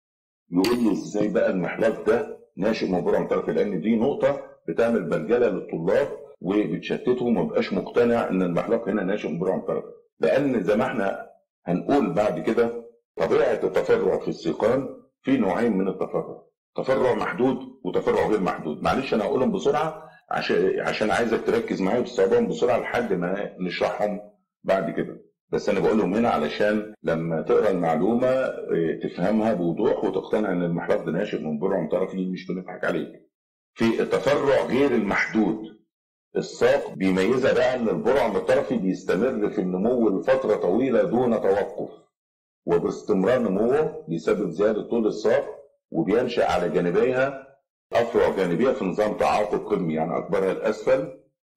يقول لي إزاي بقى المحلاق ده ناشئ من برعم طرفي؟ لأن دي نقطة بتعمل بلجلة للطلاب وبتشتتهم ومبقاش مقتنع ان المحلاق هنا ناشئ من برعم طرفي. لان زي ما احنا هنقول بعد كده طبيعه التفرع في السيقان في نوعين من التفرع، تفرع محدود وتفرع غير محدود. معلش انا هقولهم بسرعه عشان عشان عايزك تركز معايا وتستوعبهم بسرعه لحد ما نشرحهم بعد كده. بس انا بقولهم هنا علشان لما تقرا المعلومه تفهمها بوضوح وتقتنع ان المحلاق ده ناشئ من برعم طرفي، مش بنضحك عليك. في التفرع غير المحدود الساق بيميزها بقى ان البرعم الطرفي بيستمر في النمو لفتره طويله دون توقف، وباستمرار نموه بيسبب زياده طول الساق، وبينشا على جانبيها افرع جانبيه في نظام تعاقب قمي، يعني اكبرها الاسفل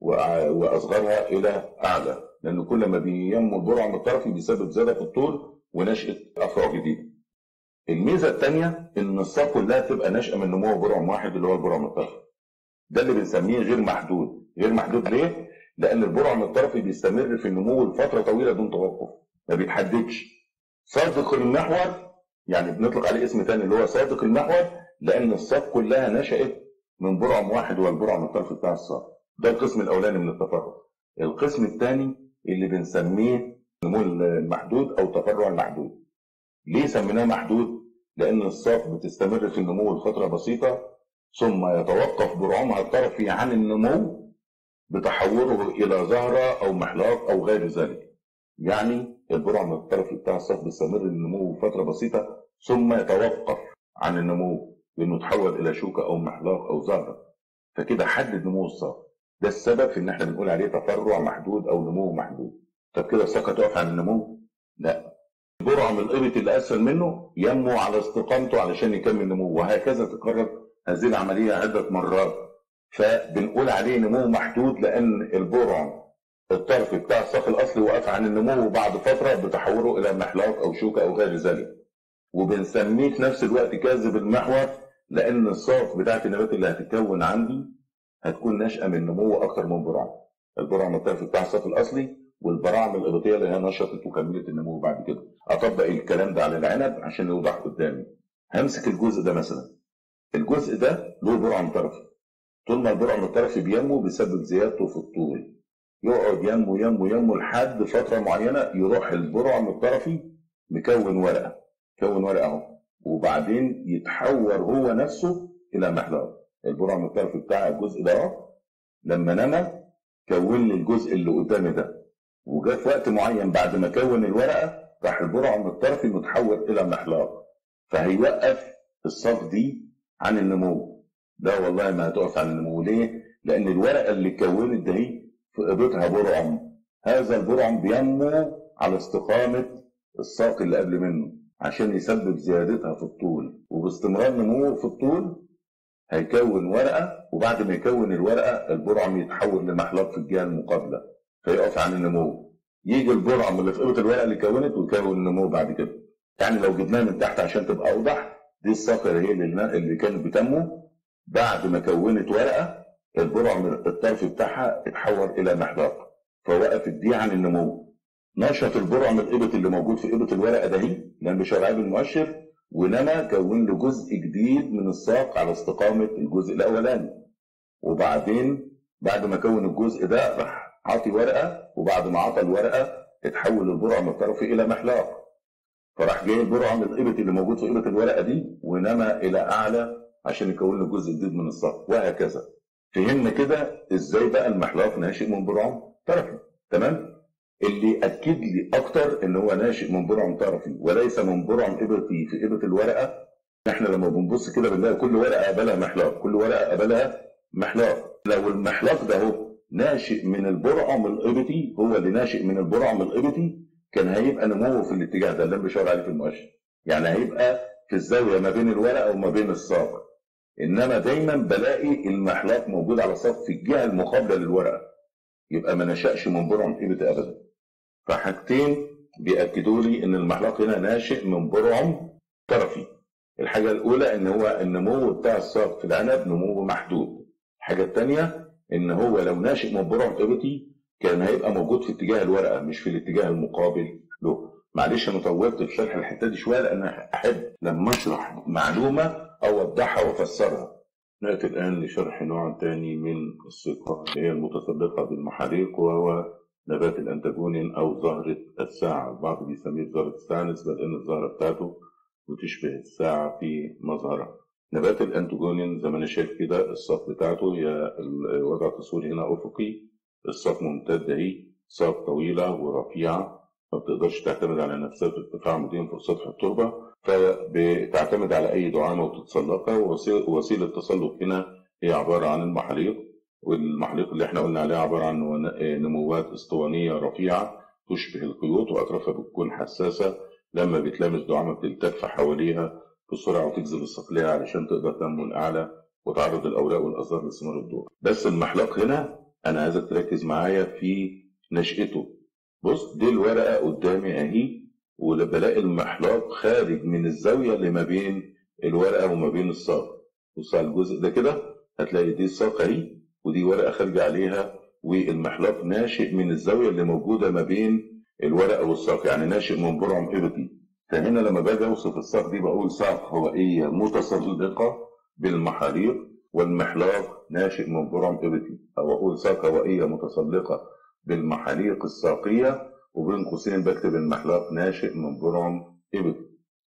واصغرها الى اعلى، لان كل ما بينمو البرعم الطرفي بيسبب زياده في الطول ونشاه افرع جديده. الميزه الثانيه ان الساق كلها تبقى ناشئه من نمو برعم واحد اللي هو البرعم الطرفي. ده اللي بنسميه غير محدود. غير محدود ليه؟ لأن البرعم الطرفي بيستمر في النمو لفترة طويلة دون توقف، ما بيتحددش. صادق المحور يعني بنطلق عليه اسم ثاني اللي هو صادق المحور، لأن الساق كلها نشأت من برعم واحد هو البرعم الطرفي بتاع الساق. ده القسم الأولاني من التفرع. القسم الثاني اللي بنسميه نمو المحدود أو تفرع المحدود. ليه سميناه محدود؟ لأن الساق بتستمر في النمو لفترة بسيطة ثم يتوقف برعمها الطرفي عن النمو بتحوله الى زهره او محلاق او غير ذلك. يعني البرعم الطرفي بتاع الساق بيستمر النمو فتره بسيطه ثم يتوقف عن النمو بانه يتحول الى شوكه او محلاق او زهره، فكده حدد نمو الساق. ده السبب في ان احنا بنقول عليه تفرع محدود او نمو محدود. طب كده الساق هتقف عن النمو؟ لا، البرعم الابط اللي اسفل منه ينمو على استقامته علشان يكمل نمو، وهكذا تكرر هذه العمليه عده مرات. فبنقول عليه نمو محدود لان البرعم الطرفي بتاع الساق الاصلي وقف عن النمو وبعد فتره بتحوله الى محلاق او شوكه او غير ذلك. وبنسميه في نفس الوقت كاذب المحور لان الساق بتاعت النبات اللي هتتكون عندي هتكون ناشئه من نمو اكتر من برعم. البرعم الطرفي بتاع الساق الاصلي والبراعم الابطيه اللي هي نشطت وكملت النمو بعد كده. اطبق الكلام ده على العنب عشان يوضح قدامي. همسك الجزء ده مثلا، الجزء ده له برعم طرفي. طول ما البرعم الطرفي بينمو بسبب زيادته في الطول، يقعد ينمو ينمو ينمو لحد فتره معينه يروح البرعم الطرفي مكون ورقه، كون ورقه اهو، وبعدين يتحول هو نفسه الى محلاق. البرعم الطرفي بتاع الجزء ده اهو لما نمى كون لي الجزء اللي قدامي ده، وجاء في وقت معين بعد ما كون الورقه راح البرعم الطرفي متحول الى محلاق، فهيوقف الساق دي عن النمو. ده والله ما هتقف عن النمو. ليه؟ لان الورقه اللي كونت ده هي في قبضها برعم، هذا البرعم بينمو على استقامه الساق اللي قبل منه عشان يسبب زيادتها في الطول، وباستمرار نموه في الطول هيكون ورقه، وبعد ما يكون الورقه البرعم يتحول لمحلاق في الجهه المقابله فيقف عن النمو. يجي البرعم اللي في قبه الورقه اللي كونت ويكون النمو بعد كده. يعني لو جبناها من تحت عشان تبقى اوضح، دي الصقر هي اللي, اللي كانت بتنمو بعد ما كونت ورقه، البرعم الطرف بتاعها اتحول الى محلاق فوقفت دي عن النمو. نشط البرعم القبط اللي موجود في قبه الورقه ده هي لان بشرعيه المؤشر، ونما كون له جزء جديد من الساق على استقامه الجزء الاولاني. وبعدين بعد ما كون الجزء ده راح عطي ورقه، وبعد ما عطى الورقه اتحول البرعم الطرفي الى محلاق. فراح جاي البرعم القبط اللي موجود في قبه الورقه دي ونما الى اعلى عشان يكون له جزء جديد من الساق، وهكذا. فهمنا كده ازاي بقى المحلاق ناشئ من برعم طرفي. تمام؟ اللي اكد لي اكتر ان هو ناشئ من برعم طرفي وليس من برعم ابطي في ابط الورقه. احنا لما بنبص كده بنلاقي كل ورقه قبلها محلاق، كل ورقه قبلها محلاق. لو المحلاق ده هو ناشئ من البرعم الابطي، هو اللي ناشئ من البرعم الابطي، كان هيبقى نموه في الاتجاه ده اللي انا بشاور عليه في المؤشر. يعني هيبقى في الزاويه ما بين الورقه وما بين الساق. انما دايما بلاقي المحلاق موجود على الساق في الجهه المقابله للورقه، يبقى ما نشأش من برعم ابطي ابدا. فحاجتين بيأكدوا لي ان المحلاق هنا ناشئ من برعم طرفي. الحاجه الاولى ان هو النمو بتاع الساق في العنب نمو محدود. الحاجه الثانيه ان هو لو ناشئ من برعم ابطي كان هيبقى موجود في اتجاه الورقه مش في الاتجاه المقابل له. معلش انا طولت في شرح الحته دي شويه لان احب لما اشرح معلومه اوضحها وافسرها. ناتي الان لشرح نوع ثاني من الثقه اللي هي المتسلقه بالمحاليق، وهو نبات الانتاجونين او زهره الساعه. البعض بيسميه زهره الساعه نسبه لان الزهره بتاعته بتشبه الساعه في مظهرها. نبات الانتاجونين زي ما انا شايف كده الساق بتاعته هي الوضع التصويري هنا افقي، الساق ممتده اهي، ساق طويله ورفيعه ما بتقدرش تعتمد على نفسها في ارتفاع مدين فوق سطح التربه، فبتعتمد على اي دعامه وتتسلقها. ووسيله التسلق هنا هي عباره عن المحاليق، والمحاليق اللي احنا قلنا عليها عباره عن نموات اسطوانيه رفيعه تشبه الخيوط واطرافها بتكون حساسه، لما بتلامس دعامه بتلتف حواليها بسرعه وتجذب الساق ليها علشان تقدر تنمو الاعلى وتعرض الاوراق والازهار لثمار الضوء. بس المحلاق هنا انا عايزك تركز معايا في نشأته. بص دي الورقه قدامي اهي، وبلاقي المحلاق خارج من الزاويه اللي ما بين الورقه وما بين الساق. بص على الجزء ده كده هتلاقي دي الساق اهي ودي ورقه خارجه عليها، والمحلاق ناشئ من الزاويه اللي موجوده ما بين الورقه والساق، يعني ناشئ من برعم ابطي. فهنا لما باجي اوصف الساق دي بقول ساق هوائيه متسلقه بالمحاليق، والمحلاق ناشئ من برعم ابطي، او اقول ساق هوائيه متسلقه بالمحاليق الساقيه، وبين قوسين بكتب المحلاق ناشئ من برعم ابطي.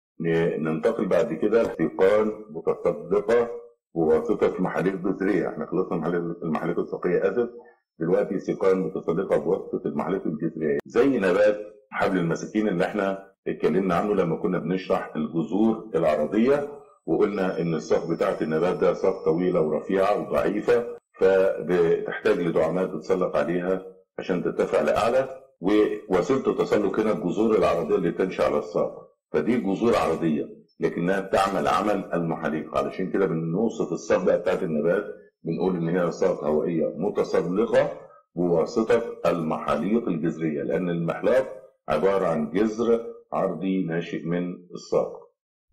ننتقل بعد كده لسيقان متسلقه بواسطه محاليق جذريه. احنا خلصنا المحاليق الساقيه اسف، دلوقتي سيقان متسلقه بواسطه المحاليق الجذريه، زي نبات حبل المساكين اللي احنا اتكلمنا عنه لما كنا بنشرح الجذور العرضيه، وقلنا ان الساق بتاعه النبات ده ساق طويله ورفيعه وضعيفه، فبتحتاج لدعامات تتسلق عليها عشان ترتفع لاعلى. ووسيله التسلق هنا الجذور العرضيه اللي تنشا على الساق، فدي جذور عرضيه لكنها بتعمل عمل المحاليق. علشان كده بنوصف الساق بقى بتاعت النبات بنقول ان هي ساق هوائيه متسلقه بواسطه المحاليق الجذريه، لان المحلاق عباره عن جذر عرضي ناشئ من الساق.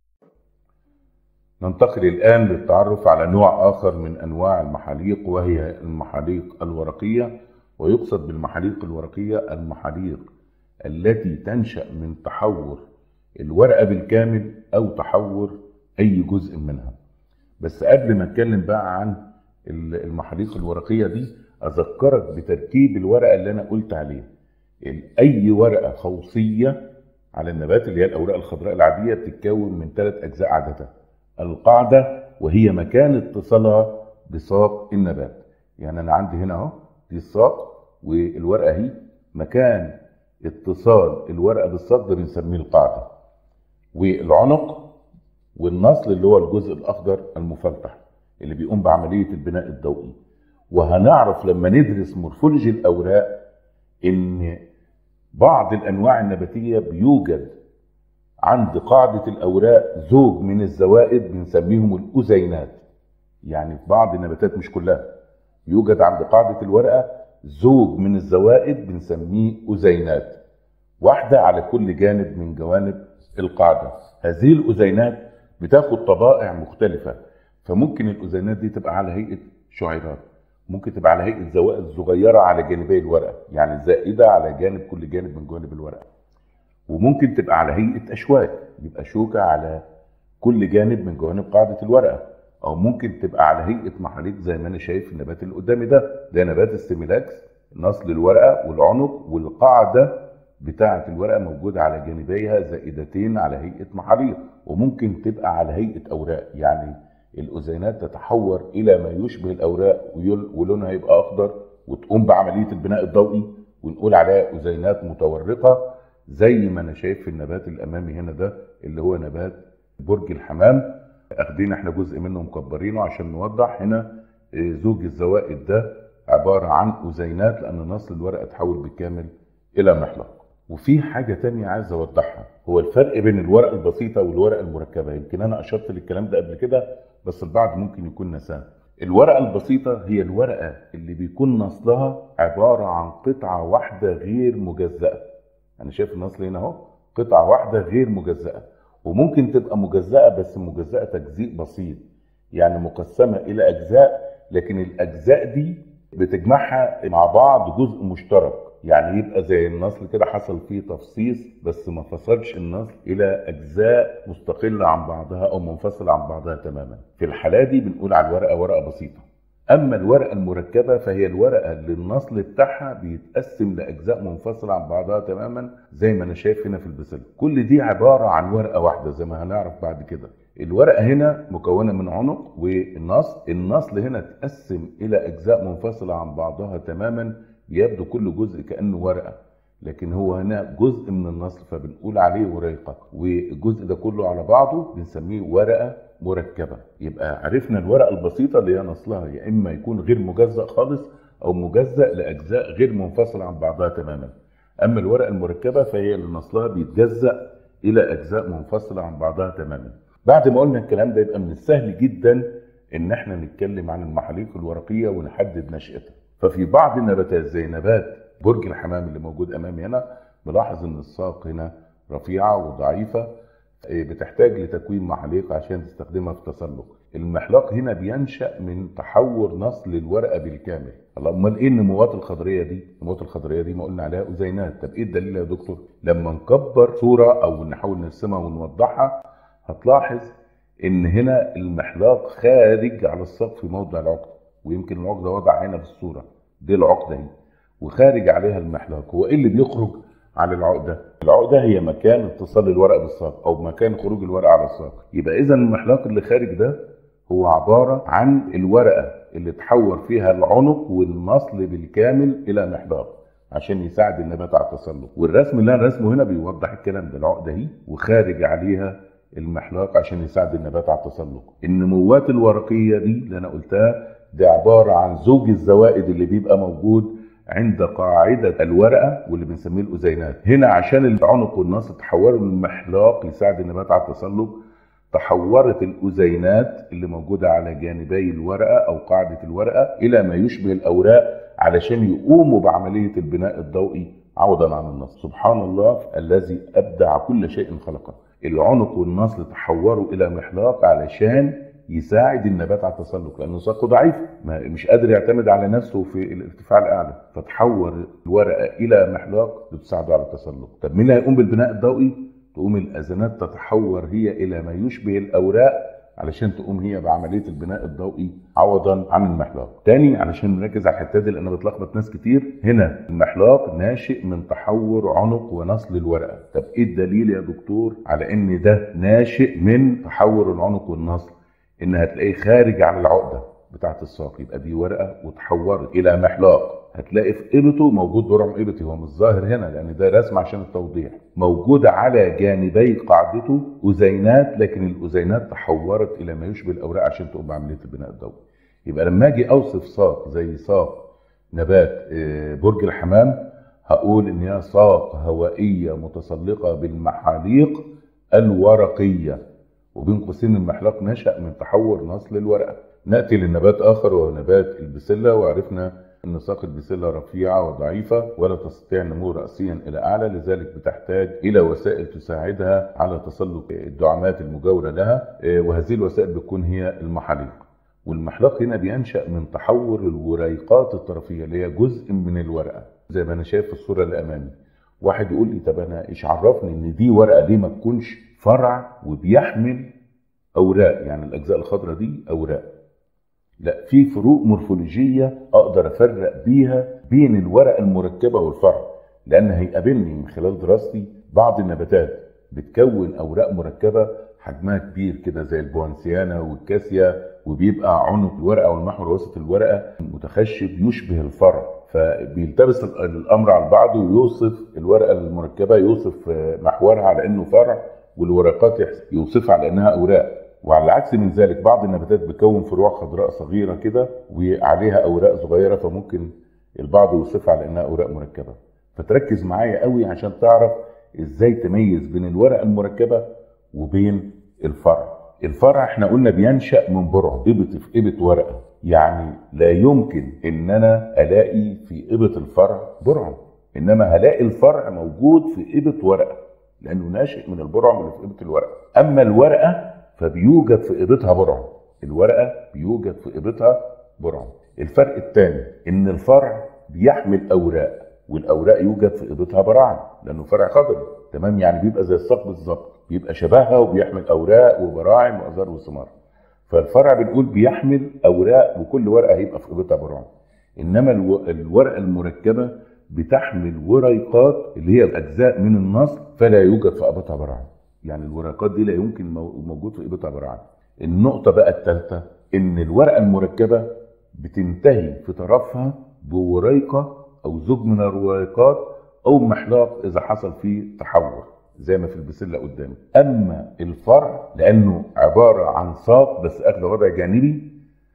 ننتقل الآن للتعرف على نوع آخر من أنواع المحاليق، وهي المحاليق الورقية. ويقصد بالمحاليق الورقية المحاليق التي تنشأ من تحور الورقة بالكامل أو تحور أي جزء منها. بس قبل ما أتكلم بقى عن المحاليق الورقية دي أذكرك بتركيب الورقة اللي أنا قلت عليها. أي ورقة خوصية على النبات اللي هي الأوراق الخضراء العادية بتتكون من ثلاث أجزاء عادة: القاعدة وهي مكان اتصالها بساق النبات. يعني أنا عندي هنا أهو دي الساق، والورقة هي مكان اتصال الورقة بالساق ده بنسميه القاعدة، والعنق والنصل اللي هو الجزء الأخضر المفلتح اللي بيقوم بعملية البناء الضوئي. وهنعرف لما ندرس مورفولوجي الأوراق إن بعض الأنواع النباتية بيوجد عند قاعدة الأوراق زوج من الزوائد بنسميهم الأذينات. يعني في بعض النباتات مش كلها يوجد عند قاعدة الورقة زوج من الزوائد بنسميه أذينات، واحدة على كل جانب من جوانب القاعدة. هذه الأذينات بتاخد طبائع مختلفة، فممكن الأذينات دي تبقى على هيئة شعيرات، ممكن تبقى على هيئة زوائد صغيرة على جانبي الورقة، يعني زائدة على جانب كل جانب من جوانب الورقة، وممكن تبقى على هيئة أشواك، يبقى شوكة على كل جانب من جوانب قاعدة الورقة، أو ممكن تبقى على هيئة محاليق زي ما أنا شايف النبات اللي قدامي ده، ده نبات السيميلاكس، نصل الورقة والعنق والقاعدة بتاعة الورقة موجودة على جانبيها زائدتين على هيئة محاليق، وممكن تبقى على هيئة أوراق، يعني الأذينات تتحور إلى ما يشبه الأوراق ولونها يبقى أخضر وتقوم بعملية البناء الضوئي، ونقول عليها أذينات متورقة زي ما أنا شايف في النبات الأمامي هنا ده اللي هو نبات برج الحمام. أخدين احنا جزء منه مكبرينه عشان نوضح. هنا زوج الزوائد ده عبارة عن أذينات لأن نصل الورقة تحول بالكامل إلى محلق. وفي حاجة تانية عايز أوضحها، هو الفرق بين الورقة البسيطة والورقة المركبة. يمكن أنا أشرت للكلام ده قبل كده بس البعض ممكن يكون نساه. الورقة البسيطة هي الورقة اللي بيكون نصلها عبارة عن قطعة واحدة غير مجزأة. أنا شايف النصل هنا أهو قطعة واحدة غير مجزأة، وممكن تبقى مجزأة بس مجزأة تجزيء بسيط، يعني مقسمة إلى أجزاء، لكن الأجزاء دي بتجمعها مع بعض جزء مشترك، يعني يبقى زي النصل كده حصل فيه تفصيص بس ما فصلش النصل إلى أجزاء مستقلة عن بعضها أو منفصلة عن بعضها تماما. في الحالة دي بنقول على الورقة ورقة بسيطة. أما الورقة المركبة فهي الورقة اللي النصل بتاعها بيتقسم لأجزاء منفصلة عن بعضها تماما زي ما أنا شايف هنا في البسلة. كل دي عبارة عن ورقة واحدة زي ما هنعرف بعد كده. الورقة هنا مكونة من عنق والنصل، النصل هنا اتقسم إلى أجزاء منفصلة عن بعضها تماما، يبدو كل جزء كأنه ورقة، لكن هو هنا جزء من النصل فبنقول عليه وريقة، والجزء ده كله على بعضه بنسميه ورقة مركبة. يبقى عرفنا الورقة البسيطة اللي هي نصلها يا إما يكون غير مجزأ خالص أو مجزأ لأجزاء غير منفصلة عن بعضها تماما. أما الورقة المركبة فهي اللي نصلها بيتجزأ إلى أجزاء منفصلة عن بعضها تماما. بعد ما قلنا الكلام ده يبقى من السهل جدا إن احنا نتكلم عن المحاليق الورقية ونحدد نشأتها. ففي بعض النباتات زي نبات برج الحمام اللي موجود أمامي هنا بلاحظ إن الساق هنا رفيعة وضعيفة، بتحتاج لتكوين محاليق عشان تستخدمها في التسلق. المحلاق هنا بينشأ من تحور نصل الورقة بالكامل. الله، امال ايه النموات الخضريه دي؟ النموات الخضريه دي ما قلنا عليها أذينات. طب ايه الدليل يا دكتور؟ لما نكبر صوره او نحاول نرسمها ونوضحها هتلاحظ ان هنا المحلاق خارج على الساق في موضع العقده، ويمكن العقده وضع هنا في الصوره دي العقده اهي، وخارج عليها المحلاق. هو ايه اللي بيخرج على العقده؟ العقده هي مكان اتصال الورقه بالساق او مكان خروج الورقه على الساق. يبقى اذا المحلاق اللي خارج ده هو عباره عن الورقه اللي تحور فيها العنق والنصل بالكامل الى محلاق عشان يساعد النبات على التسلق. والرسم اللي انا رسمه هنا بيوضح الكلام ده. العقده اهي وخارج عليها المحلاق عشان يساعد النبات على التسلق. النموات الورقيه دي اللي انا قلتها دي عباره عن زوج الزوائد اللي بيبقى موجود عند قاعدة الورقة واللي بنسميه الأذينات. هنا عشان العنق والنصل تحولوا للمحلاق يساعد النبات على التسلق، تحورت الأذينات اللي موجودة على جانبي الورقة أو قاعدة الورقة إلى ما يشبه الأوراق علشان يقوموا بعملية البناء الضوئي عوضا عن النصل. سبحان الله الذي أبدع كل شيء خلقه. العنق والنصل تحوروا إلى محلاق علشان يساعد النبات على التسلق، لانه ساقه ضعيف مش قادر يعتمد على نفسه في الارتفاع الاعلى، فتحور الورقه الى محلاق لتساعده على التسلق. طب مين اللي هيقوم بالبناء الضوئي؟ تقوم الاذنات تتحور هي الى ما يشبه الاوراق علشان تقوم هي بعمليه البناء الضوئي عوضا عن المحلاق. تاني علشان نركز على الحته دي لانها بتلخبط ناس كتير، هنا المحلاق ناشئ من تحور عنق ونصل الورقه. طب ايه الدليل يا دكتور على ان ده ناشئ من تحور العنق والنصل؟ ان هتلاقيه خارج على العقده بتاعه الساق، يبقى دي ورقه وتحورت الى محلاق. هتلاقي في ابطه موجود برعم ابطي، هو مش ظاهر هنا لان ده رسم عشان التوضيح. موجوده على جانبي قاعدته اذينات، لكن الاذينات تحورت الى ما يشبه الاوراق عشان تقوم بعمليه البناء الضوئي. يبقى لما اجي اوصف ساق زي ساق نبات برج الحمام هقول ان هي ساق هوائيه متسلقه بالمحاليق الورقيه، وبين قوسين المحلاق نشأ من تحور نصل الورقة. نأتي للنبات آخر وهو نبات البسلة، وعرفنا أن ساق البسلة رفيعة وضعيفة ولا تستطيع النمو رأسيا إلى أعلى، لذلك بتحتاج إلى وسائل تساعدها على تسلق الدعامات المجاورة لها، وهذه الوسائل بتكون هي المحاليق. والمحلق هنا بينشأ من تحور الوريقات الطرفية اللي هي جزء من الورقة، زي ما أنا شايف في الصورة اللي أمامي. واحد يقول لي طب أنا إيش عرفني إن دي ورقة ليه ما تكونش فرع وبيحمل أوراق؟ يعني الأجزاء الخضراء دي أوراق. لا، في فروق مورفولوجية أقدر أفرق بيها بين الورقة المركبة والفرع، لأن هيقابلني من خلال دراستي بعض النباتات بتكون أوراق مركبة حجمها كبير كده زي البوانسيانا والكاسيا، وبيبقى عنق الورقة والمحور وسط الورقة متخشب يشبه الفرع، فبيلتبس الأمر على بعضه ويوصف الورقة المركبة، يوصف محورها على أنه فرع، والورقات يوصفها على أنها أوراق. وعلى العكس من ذلك بعض النباتات بتكون فروع خضراء صغيرة كده وعليها أوراق صغيرة، فممكن البعض يوصفها على أنها أوراق مركبة. فتركز معايا قوي عشان تعرف إزاي تميز بين الورقة المركبة وبين الفرع. الفرع احنا قلنا بينشأ من برع، إبط في إبط ورقة، يعني لا يمكن إن أنا ألاقي في إبط الفرع برع، إنما هلاقي الفرع موجود في إبط ورقة لأنه ناشئ من البرع اللي في إبط الورقة. أما الورقة فبيوجد في إبطها برع، الورقة بيوجد في إبطها برع. الفرق الثاني إن الفرع بيحمل أوراق، والأوراق يوجد في إبطها براعم لأنه فرع خضري، تمام؟ يعني بيبقى زي الساق بالظبط، بيبقى شبهها وبيحمل أوراق وبراعم وأزهار وثمار. فالفرع بنقول بيحمل أوراق وكل ورقة هيبقى في إبطها براعم. إنما الورقة المركبة بتحمل وريقات اللي هي الأجزاء من النصل فلا يوجد في إبطها براعم، يعني الورقات دي لا يمكن موجود في إبطها براعم. النقطة بقى الثالثة إن الورقة المركبة بتنتهي في طرفها بوريقة أو زوج من الوريقات أو محلاق إذا حصل فيه تحور زي ما في البسلة قدامي. أما الفرع لأنه عبارة عن ساق بس أخذ وضع جانبي،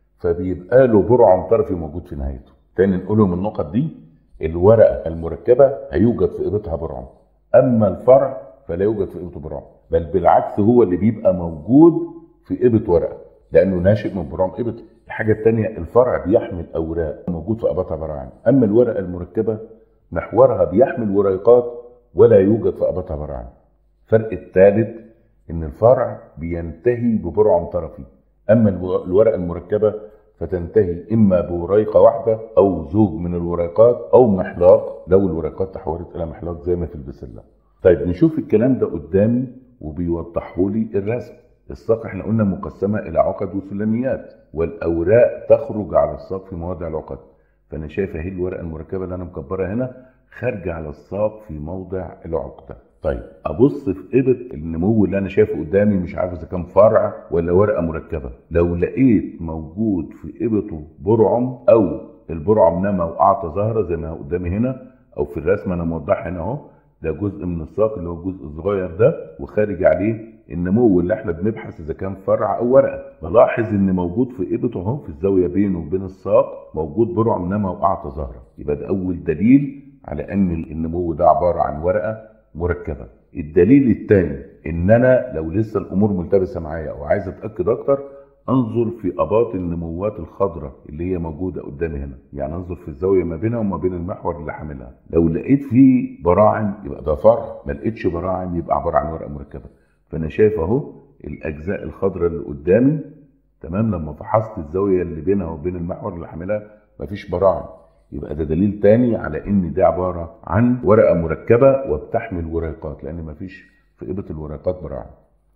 فبيبقى له برع طرفي موجود في نهايته. تاني نقولهم النقط دي، الورقة المركبة هيوجد في إبطها برع، أما الفرع فلا يوجد في إبط برعم، بل بالعكس هو اللي بيبقى موجود في إبط ورقة لأنه ناشئ من برعم إبط. الحاجة الثانية الفرع بيحمل أوراق موجود في أبطها براعم، أما الورقة المركبة محورها بيحمل وريقات ولا يوجد في أبطها براعم. الفرق الثالث إن الفرع بينتهي ببرعم طرفي، أما الورقة المركبة فتنتهي إما بوريقة واحدة أو زوج من الوريقات أو محلاق لو الوريقات تحولت إلى محلاق زي ما في البسلة. طيب نشوف الكلام ده قدامي وبيوضحوا لي الرسم. الساق احنا قلنا مقسمة إلى عقد وسلميات، والأوراق تخرج على الساق في مواضع العقد. فأنا شايف اهي الورقة المركبة اللي أنا مكبرها هنا خارجة على الساق في موضع العقدة. طيب أبص في إبط النمو اللي أنا شايفه قدامي، مش عارف إذا كان فرع ولا ورقة مركبة. لو لقيت موجود في إبطه برعم أو البرعم نما وأعطى زهرة زي ما قدامي هنا أو في الرسمة أنا موضحها هنا أهو، ده جزء من الساق اللي هو الجزء الصغير ده وخارج عليه النمو اللي احنا بنبحث اذا كان فرع او ورقه. بلاحظ ان موجود في ابطه اهو في الزاويه بينه وبين الساق موجود برعم نما واعطى زهره، يبقى ده اول دليل على ان النمو ده عباره عن ورقه مركبه. الدليل الثاني ان انا لو لسه الامور ملتبسه معايا او عايز اتاكد اكتر انظر في اباط النموات الخضراء اللي هي موجوده قدامي هنا، يعني انظر في الزاويه ما بينها وما بين المحور اللي حاملها. لو لقيت فيه براعم يبقى ده فرع، ما لقيتش براعم يبقى عباره عن ورقه مركبه. فانا شايف اهو الاجزاء الخضراء اللي قدامي، تمام؟ لما فحصت الزاويه اللي بينها وبين المحور اللي حاملها مفيش براعم، يبقى ده دليل تاني على ان دي عباره عن ورقه مركبه وبتحمل وريقات، لان مفيش في ابط الوريقات براعم.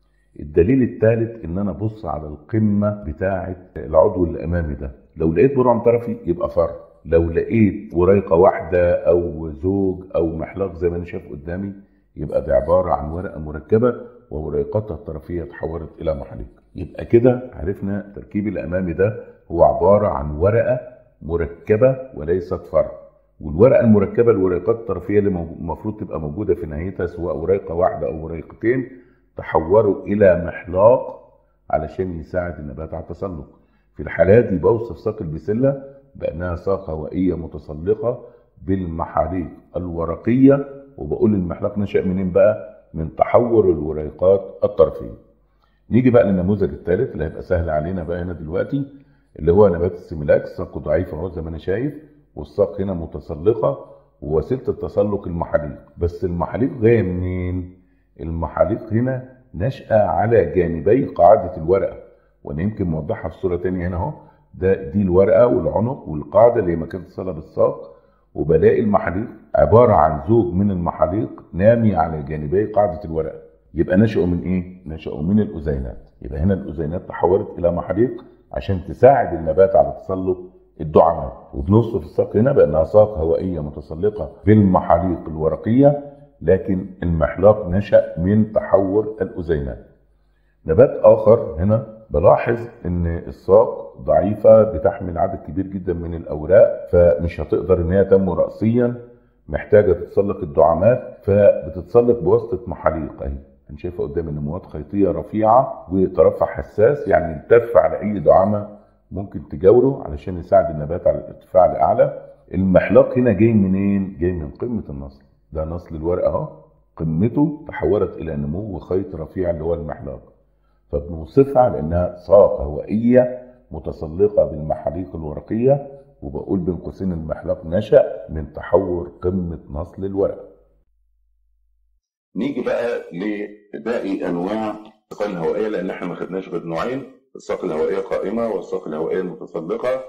الدليل الثالث ان انا ابص على القمه بتاعه العضو اللي امامي ده، لو لقيت برعم طرفي يبقى فرع، لو لقيت وريقه واحده او زوج او محلاق زي ما انا شايف قدامي يبقى ده عباره عن ورقه مركبه ووريقاتها الطرفيه تحولت الى محاليق. يبقى كده عرفنا التركيب الامامي ده هو عباره عن ورقه مركبه وليست فرع، والورقه المركبه الوريقات الطرفيه اللي المفروض تبقى موجوده في نهايتها سواء وريقه واحده او وريقتين تحوروا الى محلاق علشان يساعد النبات على التسلق. في الحالات دي بوصف ساق البسله بانها ساق هوائيه متسلقه بالمحاليق الورقيه، وبقول المحلاق نشأ منين بقى؟ من تحور الوريقات الطرفيه. نيجي بقى للنموذج الثالث اللي هيبقى سهل علينا بقى هنا دلوقتي، اللي هو نبات السيميلاك ساقه ضعيف اهو زي ما انا شايف، والساق هنا متسلقه، ووسيله التسلق المحاليق. بس المحاليق جايه منين؟ المحاليق هنا نشأة على جانبي قاعده الورقه، وانا يمكن موضحها في صوره ثانيه هنا اهو. ده دي الورقه والعنق والقاعده اللي هي مكان اتصالها بالساق، وبلاقي المحاليق عباره عن زوج من المحاليق نامي على جانبي قاعده الورقه. يبقى نشأوا من ايه؟ نشأوا من الاذينات. يبقى هنا الاذينات تحولت الى محاليق عشان تساعد النبات على تسلق الدعامات. وبنوصف الساق هنا بانها ساق هوائيه متسلقه بالمحاليق الورقيه، لكن المحلاق نشأ من تحور الاذينات. نبات اخر هنا بلاحظ ان الساق ضعيفه، بتحمل عدد كبير جدا من الاوراق، فمش هتقدر ان هي تنمو رأسيا، محتاجه تتسلق الدعامات، فبتتسلق بواسطه محاليق اهي. انا شايفه قدامي نموات خيطيه رفيعه وترفع حساس، يعني التف على اي دعامه ممكن تجاوره علشان يساعد النبات على الارتفاع الاعلى. المحلاق هنا جاي منين؟ جاي من قمه النصل. ده نصل الورقه اهو، قمته تحولت الى نمو خيط رفيع اللي هو المحلاق، فبنوصفها على انها ساق هوائيه متسلقه بالمحاليق الورقيه، وبقول بين قوسين المحلاق نشأ من تحور قمه نصل الورقه.
نيجي بقى لباقي انواع الساق الهوائيه، لان احنا ما خدناش غير نوعين، الساق الهوائيه قائمه والساق الهوائيه المتسلقه،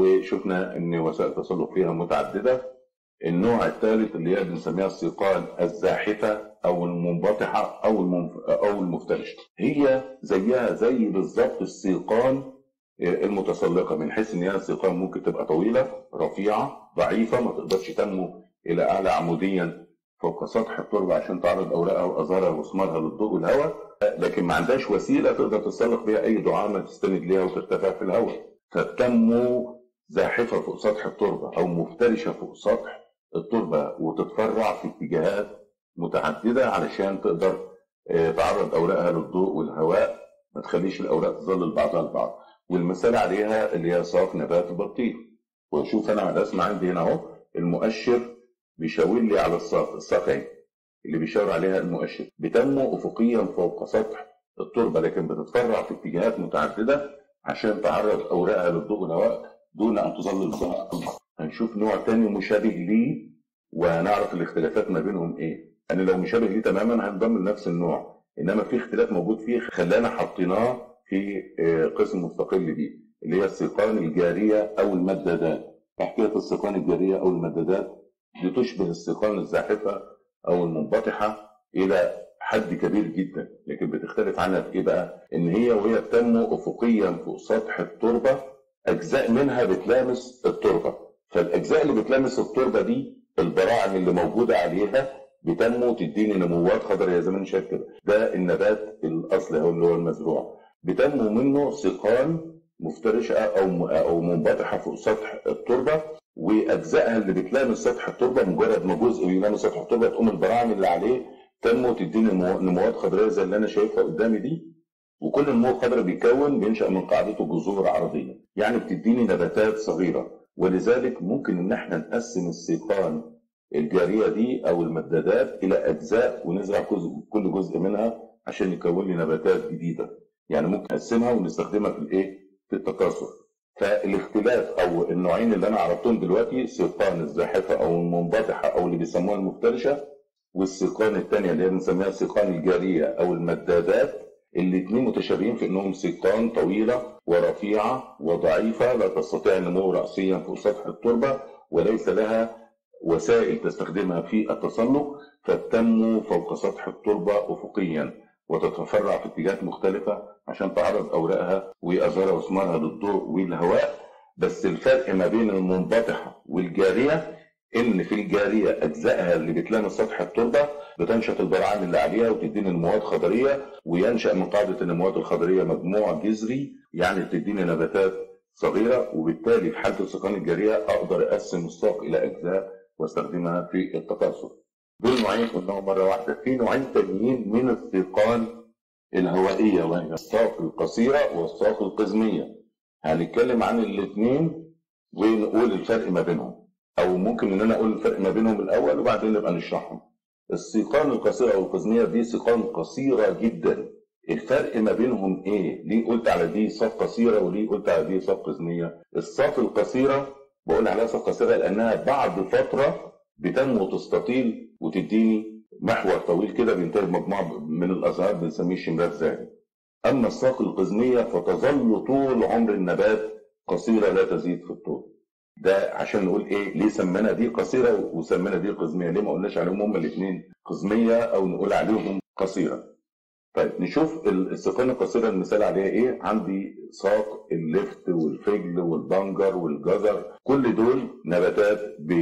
وشفنا ان وسائل التسلق فيها متعدده. النوع الثالث اللي هي بنسميها السيقان الزاحفه او المنبطحه او المنف... او المفترشه، هي زيها زي بالظبط السيقان المتسلقه، من حيث ان هي السيقان ممكن تبقى طويله رفيعه ضعيفه، ما تقدرش تنمو الى اعلى عموديا فوق سطح التربه عشان تعرض اوراقها وازهارها وثمارها للضوء والهواء، لكن ما عندهاش وسيله تقدر تتسلق بها اي دعامه تستند ليها وترتفع في الهواء، فبتنمو زاحفه فوق سطح التربه او مفترشه فوق سطح التربه وتتفرع في اتجاهات متعدده علشان تقدر تعرض اوراقها للضوء والهواء، ما تخليش الاوراق تظلل بعضها البعض. والمثال عليها اللي هي ساق نبات البطيخ. واشوف انا على الرسم عندي هنا اهو المؤشر بيشاور لي على الساق، الساق اهي اللي بيشاور عليها المؤشر، بتنمو افقيا فوق سطح التربه، لكن بتتفرع في اتجاهات متعدده عشان تعرض اوراقها للضوء والهواء دون ان تظلل بعضها. هنشوف نوع تاني مشابه ليه وهنعرف الاختلافات ما بينهم ايه. انا لو مشابه ليه تماما هنضم لنفس النوع، انما في اختلاف موجود فيه خلانا حطيناه في قسم مستقل بيه، اللي هي السيقان الجاريه او المدادات. حكايه السيقان الجاريه او المدادات دي تشبه السيقان الزاحفه او المنبطحه الى حد كبير جدا، لكن بتختلف عنها في ايه بقى؟ ان هي وهي بتنمو افقيا فوق سطح التربه اجزاء منها بتلامس التربه، فالاجزاء اللي بتلامس التربه دي البراعم اللي موجوده عليها بتنمو تديني نموات خضراء زي ما انت شايف كده. ده النبات الاصلي هو اللي هو المزروع، بتنمو منه سيقان مفترشه او او منبطحه فوق سطح التربه، واجزائها اللي بتلامس سطح التربه مجرد ما جزء يلامس سطح التربه تقوم البراعم اللي عليه تنمو تديني نموات خضراء زي اللي انا شايفها قدامي دي. وكل نمو خضراء بيكون بينشا من قاعدته جذور عرضيه، يعني بتديني نباتات صغيره. ولذلك ممكن ان احنا نقسم السيقان الجاريه دي او المدادات الى اجزاء ونزرع كل جزء منها عشان يكون لي نباتات جديده، يعني ممكن نقسمها ونستخدمها في الايه؟ في التكاثر. فالاختلاف او النوعين اللي انا عرفتهم دلوقتي، السيقان الزاحفه او المنبطحه او اللي بيسموها المفترشه، والسيقان الثانيه اللي هي بنسميها السيقان الجاريه او المدادات، الاثنين متشابهين في انهم سيقان طويله ورفيعه وضعيفه لا تستطيع النمو راسيا فوق سطح التربه، وليس لها وسائل تستخدمها في التسلق، فتنمو فوق سطح التربه افقيا وتتفرع في اتجاهات مختلفه عشان تعرض اوراقها وازهارها وثمارها للضوء والهواء. بس الفرق ما بين المنبطحه والجاريه ان في الجاريه اجزائها اللي بتلامس سطح التربه بتنشط البراعم اللي عليها وتديني نموات خضريه، وينشا من قاعده النموات الخضريه مجموع جذري يعني بتديني نباتات صغيره. وبالتالي في حاله السيقان الجاريه اقدر اقسم الساق الى اجزاء واستخدمها في التكاثر. دول نوعين قلناهم مره واحده. في نوعين تانيين من السيقان الهوائيه وهي الساق القصيره والساق القزميه. هنتكلم عن الاثنين ونقول الفرق ما بينهم، او ممكن ان انا اقول الفرق ما بينهم الاول وبعدين نبقى نشرحهم. السيقان القصيره او القزميه دي سيقان قصيره جدا، الفرق ما بينهم ايه؟ ليه قلت على دي ساق قصيره وليه قلت على دي ساق قزميه؟ الساق القصيره بقول عليها ساق قصيره لانها بعد فتره بتنمو وتستطيل وتديني محور طويل كده بينتهي بمجموعه من الازهار بنسميه شمرات زاهي. اما الساق القزميه فتظل طول عمر النبات قصيره لا تزيد في الطول. ده عشان نقول ايه؟ ليه سمينا دي قصيره وسمينا دي قزميه؟ ليه ما قلناش عليهم هما الاثنين قزميه او نقول عليهم قصيره؟ طيب نشوف الساقين القصيره المثال عليها ايه؟ عندي ساق اللفت والفجل والبنجر والجزر، كل دول نباتات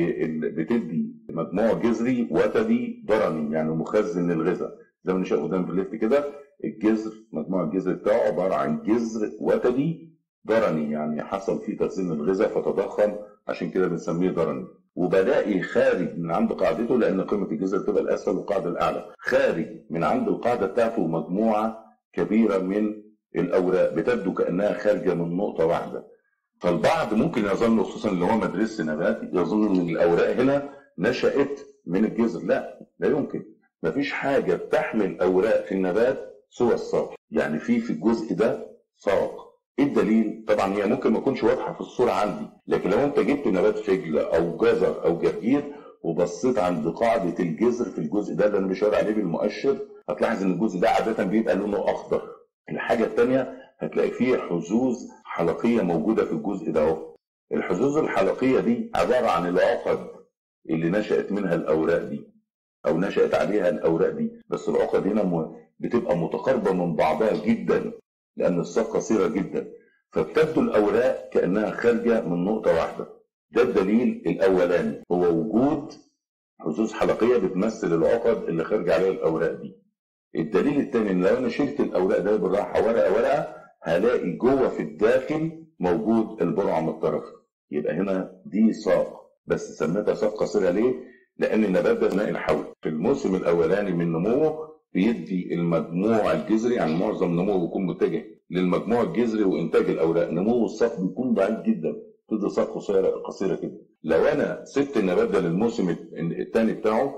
بتدي مجموع جذري وتدي ضرني يعني مخزن للغذاء. زي ما نشوف قدام في اللفت كده الجذر مجموع الجذر بتاعه عباره عن جذر وتدي ضرني يعني حصل فيه تخزين الغذاء فتضخم عشان كده بنسميه ضرني. وبلاقي خارج من عند قاعدته لان قيمه الجذر تبقى الاسفل والقاعده الاعلى، خارج من عند القاعده بتاعته مجموعه كبيره من الاوراق بتبدو كانها خارجه من نقطه واحده. فالبعض ممكن يظن خصوصا اللي هو مدرسه نبات يظن ان الاوراق هنا نشات من الجذر. لا، لا يمكن. مفيش حاجه بتحمل اوراق في النبات سوى الساق. يعني في في الجزء ده ساق. ايه الدليل؟ طبعا هي ممكن ما تكونش واضحه في الصوره عندي، لكن لو انت جبت نبات فجل او جزر او جرجير وبصيت عند قاعده الجذر في الجزء ده اللي انا بشاور عليه بالمؤشر هتلاحظ ان الجزء ده عاده بيبقى لونه اخضر. الحاجه الثانيه هتلاقي فيه حظوظ حلقيه موجوده في الجزء ده اهو. الحظوظ الحلقيه دي عباره عن العقد اللي نشات منها الاوراق دي او نشات عليها الاوراق دي، بس العقد هنا بتبقى متقاربه من بعضها جدا لأن الساق قصيرة جدا، فبتبدو الأوراق كأنها خارجة من نقطة واحدة. ده الدليل الأولاني، هو وجود حظوظ حلقية بتمثل العقد اللي خارجة عليها الأوراق دي. الدليل الثاني إن لو أنا شلت الأوراق ده بالراحة ورقة ورقة هلاقي جوه في الداخل موجود البرعم الطرفي. يبقى هنا دي ساق، بس سميتها ساق قصيرة ليه؟ لأن النبات ده أثناء الحول في الموسم الأولاني من نموه بيدي المجموع الجذري، يعني معظم نموه بيكون متجه للمجموع الجذري وانتاج الاوراق. نمو الساق بيكون ضعيف جدا، تدي ساق قصيره قصيره كده. لو انا سبت النبات ده للموسم الثاني بتاعه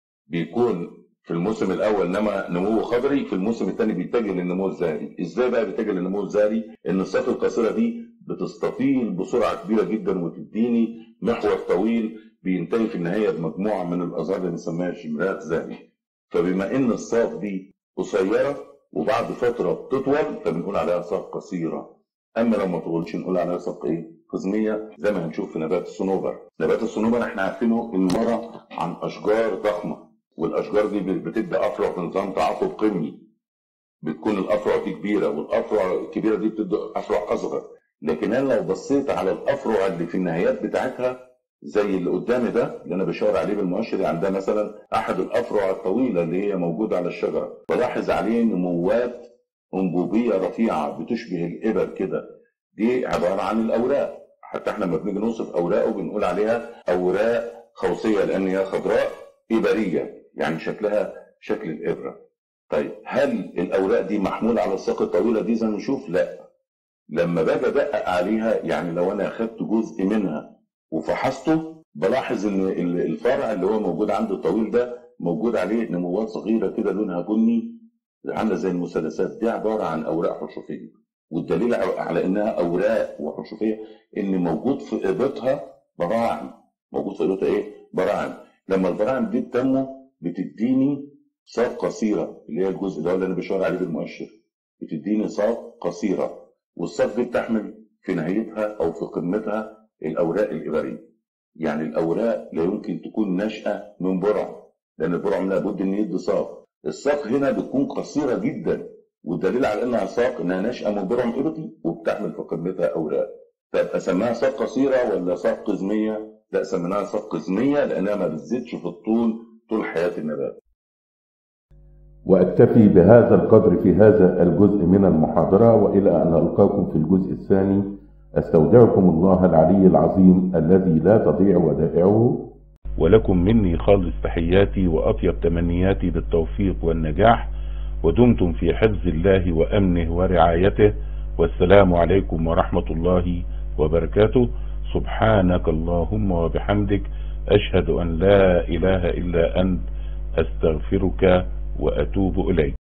بيكون في الموسم الاول نما نمو خضري، في الموسم الثاني بيتجه للنمو الزهري. ازاي بقى بيتجه للنمو الزهري؟ ان الساق القصيره دي بتستطيل بسرعه كبيره جدا وتديني محور طويل بينتهي في النهايه بمجموعه من الازهار اللي بنسميها شمرات زهري. فبما ان الساق دي قصيره وبعد فتره بتطول فبنقول عليها ساق قصيره. اما لو ما طولش نقول عليها ساق ايه؟ قزميه، زي ما هنشوف في نبات الصنوبر. نبات الصنوبر احنا عارفينه انه عباره عن اشجار ضخمه، والاشجار دي بتدي افرع في نظام تعاقب قمي. بتكون الافرع دي كبيره والافرع الكبيره دي بتدي افرع اصغر. لكن انا لو بصيت على الافرع اللي في النهايات بتاعتها زي اللي قدامي ده اللي انا بشاور عليه بالمؤشر، عندها مثلا احد الافرع الطويله اللي هي موجوده على الشجره، بلاحظ عليه نموات انبوبيه رفيعه بتشبه الابر كده. دي عباره عن الاوراق. حتى احنا لما بنيجي نوصف اوراقه بنقول عليها اوراق خوصيه لان هي خضراء ابريه، يعني شكلها شكل الابره. طيب هل الاوراق دي محموله على الساق الطويله دي زي ما نشوف؟ لا. لما باجي ادقق عليها، يعني لو انا اخدت جزء منها وفحصته بلاحظ ان الفرع اللي هو موجود عنده الطويل ده موجود عليه نموات صغيره كده لونها بني عامله زي المثلثات. دي عباره عن اوراق حشوفيه، والدليل على انها اوراق وحشوفيه ان موجود في قيبتها براعم. موجود في قيبتها ايه؟ براعم. لما البراعم دي بتنمو بتديني ساق قصيره اللي هي الجزء ده اللي انا بشاور عليه بالمؤشر، بتديني ساق قصيره. والساق دي بتحمل في نهايتها او في قمتها الاوراق الابريه. يعني الاوراق لا يمكن تكون ناشئه من برع، لان البرع لابد ان يدي ساق. الساق هنا بتكون قصيره جدا، والدليل على انها ساق انها ناشئه من برع ابري وبتحمل في قمتها اوراق. طب اسميها ساق قصيره ولا ساق قزميه؟ لا، سميناها ساق قزميه لانها ما بتزيدش في الطول طول حياه النبات.
وأكتفي بهذا القدر في هذا الجزء من المحاضرة، وإلى أن ألقاكم في الجزء الثاني أستودعكم الله العلي العظيم الذي لا تضيع ودائعه.
ولكم مني خالص تحياتي وأطيب تمنياتي بالتوفيق والنجاح، ودمتم في حفظ الله وأمنه ورعايته، والسلام عليكم ورحمة الله وبركاته. سبحانك اللهم وبحمدك، أشهد أن لا إله إلا أنت، أستغفرك وأتوب إليك.